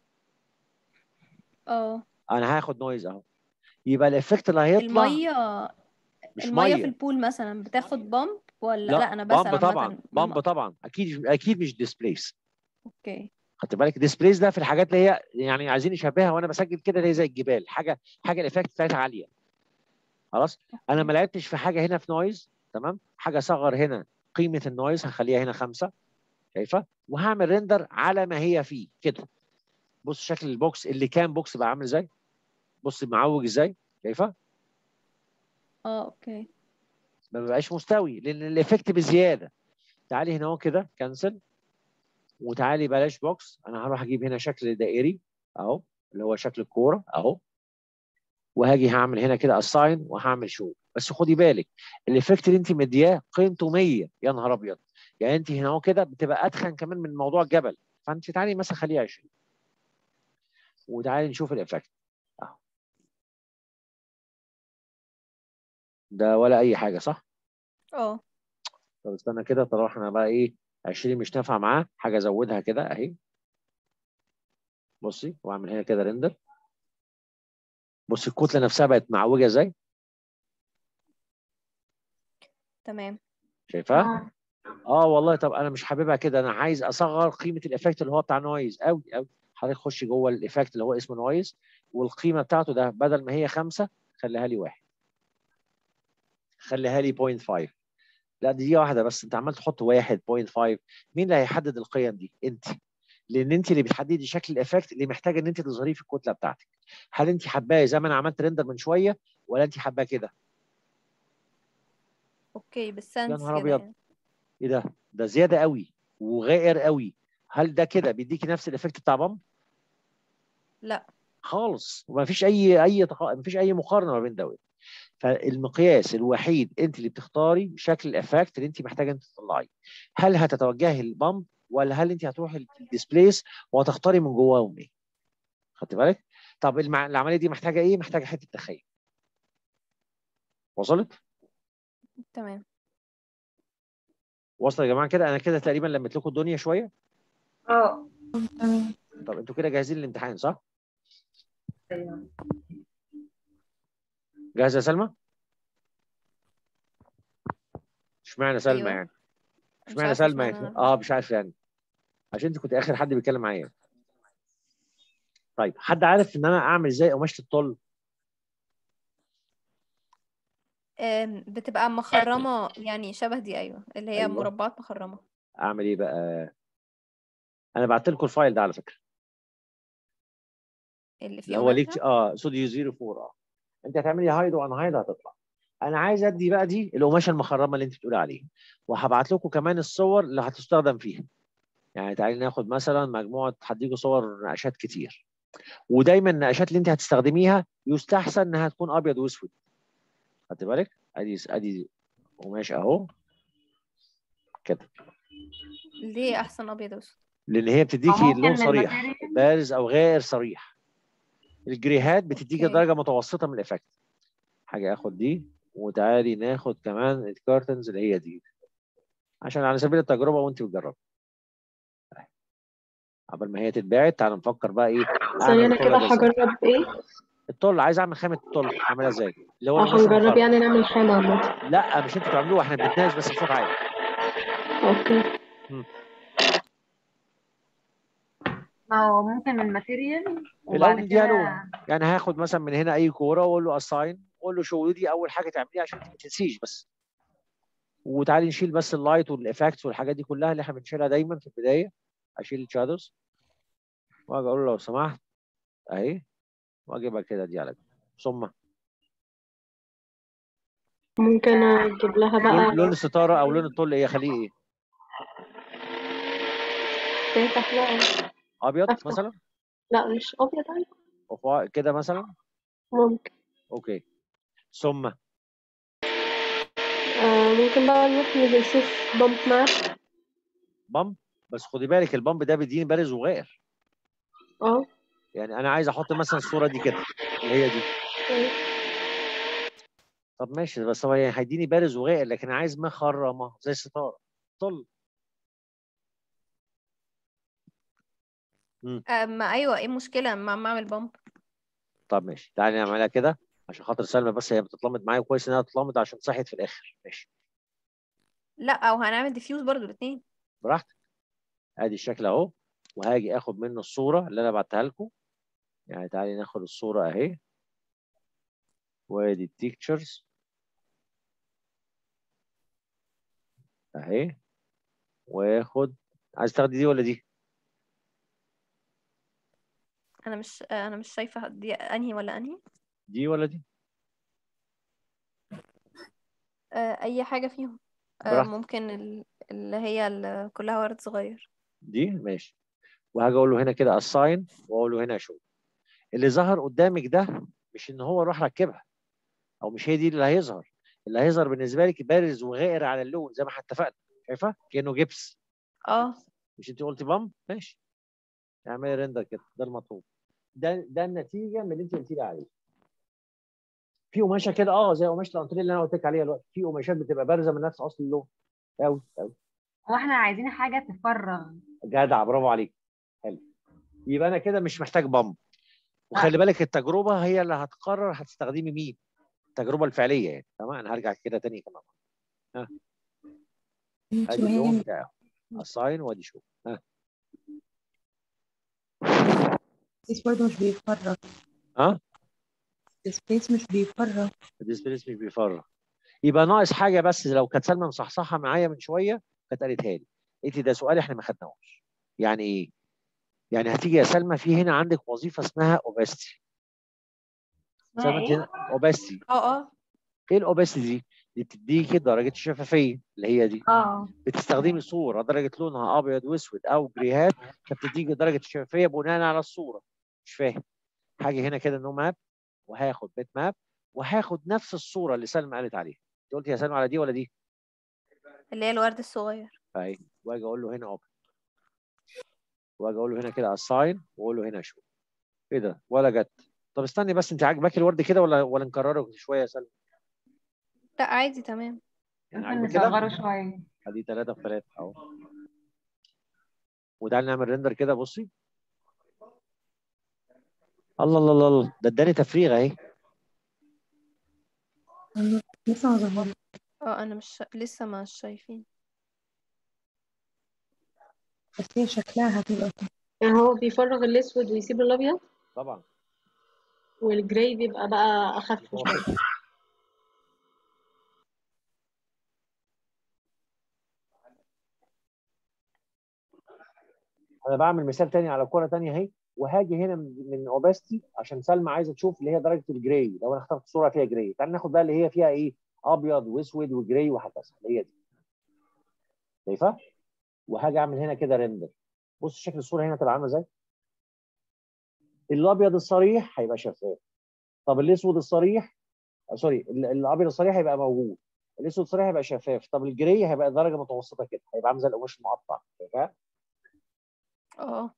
S3: اه.
S1: انا هاخد نويز اهو. يبقى الافكت اللي هيطلع
S3: الميه
S1: مش
S3: الميه في
S1: ميه.
S3: البول مثلا بتاخد بامب ولا
S1: لا
S3: لا؟ انا
S1: بامب
S3: بسأل
S1: طبعا
S3: عامه الم...
S1: بامب طبعا اكيد اكيد مش ديسبليس.
S3: اوكي.
S1: خدت بالك ديسبليس ده في الحاجات اللي هي يعني عايزين نشبهها وانا بسجل كده اللي هي زي الجبال حاجه حاجه الافكت بتاعتها عاليه. خلاص. انا
S3: اوكي.
S1: ما لعبتش في حاجه هنا في نويز. تمام. حاجه صغر هنا قيمه النويز هخليها هنا خمسه. شايفه؟ وهعمل ريندر على ما هي فيه كده. بص شكل البوكس اللي كان بوكس بقى عامل ازاي. بص معوج ازاي. شايفه؟
S3: اه اوكي.
S1: ما بيبقاش مستوي لان الايفكت بزياده. تعالي هنا اهو كده كنسل، وتعالي بلاش بوكس، انا هروح اجيب هنا شكل دائري اهو اللي هو شكل الكوره اهو، وهاجي هعمل هنا كده اساين وهعمل شو. بس خدي بالك الايفكت اللي انت مدياه قيمته مية، يا نهار ابيض. يعني انت هنا اهو كده بتبقى اتخن كمان من موضوع الجبل، فانت تعالي مثلا خليه عشرين وتعالي نشوف الايفكت اهو. ده ولا اي حاجه صح؟
S3: اه
S1: طب استنى كده، طالما احنا بقى ايه عشرين مش نافعه معاه، حاجه ازودها كده اهي. بصي واعمل هنا كده ريندر. بصي الكتله نفسها بقت معوجه ازاي،
S3: تمام.
S1: شايفاها؟
S2: اه
S1: اه والله. طب انا مش حاببها كده، انا عايز اصغر قيمه الايفكت اللي هو بتاع نويز قوي قوي. حضرتك خش جوه الايفكت اللي هو اسمه نويز، والقيمه بتاعته ده بدل ما هي خمسة خليها لي واحد، خليها لي صفر فاصلة خمسة. لا دي واحده بس، انت عمال تحط واحد صفر فاصلة خمسة. مين اللي هيحدد القيم دي؟ انت، لان انت اللي بتحددي شكل الايفكت اللي محتاجه ان انت تظهريه في الكتله بتاعتك. هل انت حباه زي ما انا عملت ريندر من شويه، ولا انت حباه كده؟
S3: اوكي
S1: يا
S3: بالسنس
S1: نهار
S3: كده
S1: ابيض،
S3: يعني.
S1: ايه ده؟ ده زياده قوي وغائر قوي. هل ده كده بيديكي نفس الايفكت بتاع بامب؟
S3: لا.
S1: خالص، وما فيش اي اي تق... ما فيش اي مقارنه ما بين دوت. فالمقياس الوحيد انت اللي بتختاري شكل الافكت اللي انت محتاجه انت تطلعيه. هل هتتوجهي للبامب، ولا هل انت هتروحي للديسبليس وهتختاري من جواهم ايه؟ خدت بالك؟ طب المع... العمليه دي محتاجه ايه؟ محتاجه حته تخيل. وصلت؟
S3: تمام.
S1: وصل يا جماعه كده؟ انا كده تقريبا لميت لكم الدنيا شويه.
S2: اه
S6: تمام.
S1: طب انتوا كده جاهزين للامتحان صح؟
S2: ايوه
S1: جاهزه يا سلمى؟ اشمعنى سلمى
S3: ايوه
S1: يعني؟
S3: مش
S1: اشمعنى
S3: عارفه
S1: سلمى
S3: اشمعنى
S1: يعني؟
S3: انا.
S1: اه مش عارف يعني، عشان انت كنت اخر حد بيتكلم معايا. طيب حد عارف ان انا اعمل ازاي قماشه الطل؟
S3: آم، بتبقى مخرمه يعني شبه دي، ايوه اللي هي
S1: ايوه.
S3: مربعات مخرمه.
S1: اعمل ايه بقى؟ انا بعت لكم الفايل ده على فكره،
S3: اللي
S1: اللي
S3: فيه
S1: هو ليك
S3: قماشة.
S1: اه استوديو صفر أربعة. اه انت هتعملي هايد وان هايد هتطلع. انا عايز ادي بقى دي القماشه المخرمه اللي انت بتقولي عليها، وهبعت لكم كمان الصور اللي هتستخدم فيها. يعني تعالي ناخد مثلا مجموعه، هديكوا صور نقاشات كتير، ودايما النقاشات اللي انت هتستخدميها يستحسن انها تكون ابيض واسود. خدت بالك؟ ادي ادي قماش اهو كده،
S3: ليه احسن ابيض واسود؟
S1: لان هي
S2: او
S1: بتديكي لون
S2: ممكن
S1: صريح
S2: الماتيريال.
S1: بارز او غير صريح. الجريهات بتديكي
S3: اوكي.
S1: درجه متوسطه من الافكت. حاجه اخد دي، وتعالي ناخد كمان الكارتنز اللي هي دي، عشان على سبيل التجربه وانت بتجربي. قبل ما هي تتباعت تعالى نفكر بقى ايه
S4: ثانية
S1: اعمل
S4: أنا
S1: الطله
S4: كده
S1: ده ازاي.
S4: هجرب إيه؟
S1: الطل، عايز اعمل خامه الطل اعملها ازاي؟ اللي هو
S4: اه
S1: القماش
S4: هنجرب
S1: المخرم.
S4: يعني نعمل خامة عامة.
S1: لا مش انتوا تعملوها، احنا بنتناقش بس بصوت عالي.
S4: اوكي.
S1: مم.
S2: ما هو ممكن الماتيريال
S1: الاول
S2: وبعد
S1: نديها
S2: كده.
S1: لون. يعني هاخد مثلا من هنا اي كوره واقول له اساين، واقول له شو دي اول حاجه تعمليها عشان انت ما تنسيش بس. وتعالي نشيل بس اللايت والافكتس والحاجات دي كلها اللي احنا بنشيلها دايما في البدايه. اشيل الشادوز واجي اقول له لو سمحت اهي، واجيبها كده دي على دي. ثم
S4: ممكن أجيب لها
S1: لون
S4: بقى
S1: لون الستاره او لون الطل ايه؟ خليه ايه؟
S4: فاتح بقى.
S1: ابيض
S4: أفتح.
S1: مثلا؟
S4: لا مش أبيض عادي.
S1: أو كده مثلا.
S4: ممكن.
S1: اوكي. ثم
S4: آه ممكن بقى نروح نشوف بامب ماب.
S1: بامب. بس خدي بالك البامب ده بيديني بارز وغائر.
S4: اه.
S1: يعني انا عايز احط مثلا الصوره دي كده اللي هي دي. طب ماشي، بس هو يعني هيديني بارز وغائر، لكن انا عايز مخرمه زي الستاره طل. مم.
S3: اما ايوه، ايه المشكله اما أما اعمل بامب؟
S1: طب ماشي تعالي نعملها كده عشان خاطر سلمى، بس هي بتتلمط معايا كويس انها تتلمط عشان صحت في الاخر. ماشي
S3: لا، او هنعمل ديفيوز برضو الاثنين.
S1: براحتك. ادي الشكل اهو، وهاجي اخد منه الصوره اللي انا بعتها لكم. يعني تعالي ناخد الصوره اهي، وادي التيكتشرز اهي، واخد. عايز تاخدي دي ولا دي؟
S3: انا مش انا مش شايفه دي انهي ولا انهي.
S1: دي ولا دي؟
S3: آه، اي حاجة فيهم. آه،
S1: براحتك.
S3: ممكن ال- اللي هي اللي كلها ورد صغير.
S1: دي ماشي. وهاجي اقول له هنا كده assign واقول له هنا show. اللي ظهر قدامك ده مش ان هو راح ركبها، او مش هي دي اللي هيظهر. اللي هيظهر بالنسبه لك بارز وغائر على اللون زي ما احنا اتفقنا. شايفه كانه جبس.
S3: اه
S1: مش انت قلتي بامب؟ ماشي، اعملي ريندر كده، ده المطلوب. ده ده النتيجه من اللي انت قلتي لي عليه. في قماشه كده اه زي قماشه الانتريه اللي انا قلت لك عليها دلوقتي، في قماشات بتبقى بارزه من نفس اصل اللون قوي قوي.
S2: هو احنا عايزين حاجة تفرغ.
S1: جدع، برافو عليك. حلو. يبقى انا كده مش محتاج بامب. وخلي بالك التجربه هي اللي هتقرر هتستخدمي مين. التجربه الفعليه يعني. تمام، انا هرجع كده تاني كمان. ها، ادي اللون
S6: تمام.
S1: بتاعه. اساين وادي شو. ها
S6: سبيس برضه مش بيفرغ.
S1: ها
S6: سبيس مش بيفرغ.
S1: الديسبليس مش بيفرغ. يبقى ناقص حاجه بس، لو كانت سلمى مصحصحه معايا من شويه كانت قالتها لي. قالت ده سؤال احنا ما خدناهوش. يعني ايه؟ يعني هتيجي يا سلمى في هنا عندك وظيفه اسمها اوباستي.
S2: اسمها
S1: سلمى انت
S2: ايه؟
S1: هنا اوباستي.
S3: اه اه
S1: ايه الاوباستي دي؟ دي بتديكي درجه الشفافيه اللي هي دي.
S2: اه
S1: بتستخدمي صوره درجه لونها ابيض واسود او جريهات، فبتديكي درجه الشفافيه بناء على الصوره. مش فاهم. حاجه هنا كده نو ماب، وهاخد بيت ماب، وهاخد نفس الصوره اللي سلمى قالت عليها. انت قلت يا سلمى على دي ولا دي؟
S3: اللي هي الورد الصغير.
S1: اهي. واجي اقول له هنا اوبن، واجي اقول له هنا كده اساين، واقول له هنا شو. ايه ده ولا جت؟ طب استني بس، انت عاجباك الورد كده ولا ولا نكرره شويه يا سلمى؟
S3: لا عادي تمام.
S1: يعني
S2: ممكن
S1: عاجبك كده؟
S2: نصغره شوية.
S1: ادي ثلاثة في ثلاثة اهو. وتعالى نعمل ريندر كده. بصي، الله الله الله الله، ده اداني تفريغ اهي.
S6: أيوة، لسه ما ظهرش.
S3: اه انا مش لسه مش شايفين.
S6: بس هي شكلها هتبقى كده.
S4: يعني هو بيفرغ الأسود ويسيب الأبيض،
S1: طبعا.
S4: والجراي بيبقى بقى أخف شوية.
S1: متوسط. انا بعمل مثال تاني على كوره تانيه اهي، وهاجي هنا من من اوباستي عشان سلمى عايزه تشوف اللي هي درجه الجراي. لو انا اخترت صوره فيها جراي، تعال ناخد بقى اللي هي فيها ايه، ابيض واسود وجراي وهكذا، اللي هي دي. شايفه؟ وهاجي اعمل هنا كده ريندر. بص شكل الصوره هنا تبقى عامله ازاي. الابيض الصريح هيبقى شفاف. طب الاسود الصريح، آه، سوري، ال- الابيض الصريح هيبقى موجود. الاسود الصريح هيبقى شفاف. طب الجراي هيبقى درجه متوسطه كده، هيبقى عامل زي القماش المقطع. شايفها؟
S3: اه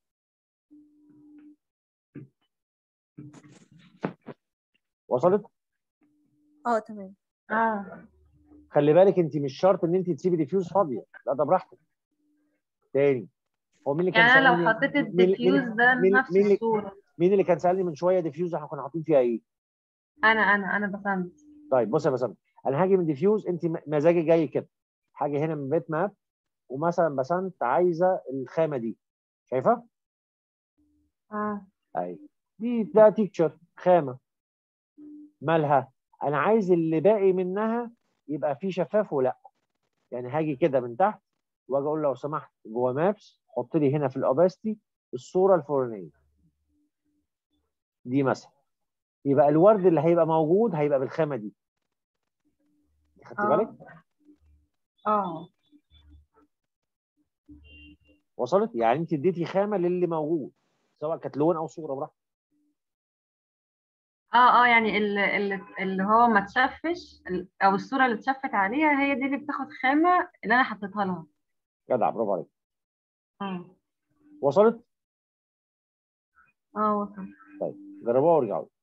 S1: وصلت؟
S3: اه تمام.
S2: اه
S1: خلي بالك انت مش شرط ان انت تسيبي ديفيوز فاضيه، لا ده براحتك. تاني، هو مين اللي كان
S2: يعني انا لو
S1: سالني؟
S2: حطيت
S1: مين
S2: الديفيوز
S1: مين
S2: ده
S1: مين
S2: لنفس
S1: مين اللي
S2: الصورة.
S1: مين اللي كان سالني من شويه ديفيوز احنا كنا حاطين فيها ايه؟
S2: انا انا انا بسنت.
S1: طيب بص يا بسنت، انا هاجي من ديفيوز، انت م- مزاجي جاي كده. هاجي هنا من بيت ماب، ومثلا بسنت عايزه الخامه دي. شايفه؟
S2: اه
S1: اهي. دي ده تيكتشر خامه. مالها؟ انا عايز اللي باقي منها يبقى فيه شفاف ولا. يعني هاجي كده من تحت، واجي اقول لو سمحت جوه مابس حط لي هنا في الاوباستي الصوره الفلانيه دي مثلا. يبقى الورد اللي هيبقى موجود هيبقى بالخامه دي. خدت بالك؟
S2: اه اه
S1: وصلت؟ يعني انت اديتي خامه للي موجود، سواء كانت لون او صوره، براحتك.
S2: اه اه يعني اللي, اللي, اللي هو ما تشفش ال- او الصورة اللي اتشفت عليها هي دي اللي بتاخد خامة اللي انا حطيتها لها.
S1: جدع، برافو عليك.
S2: اه
S1: وصلت؟
S2: اه وصل.
S1: طيب جربوها وارجعوا.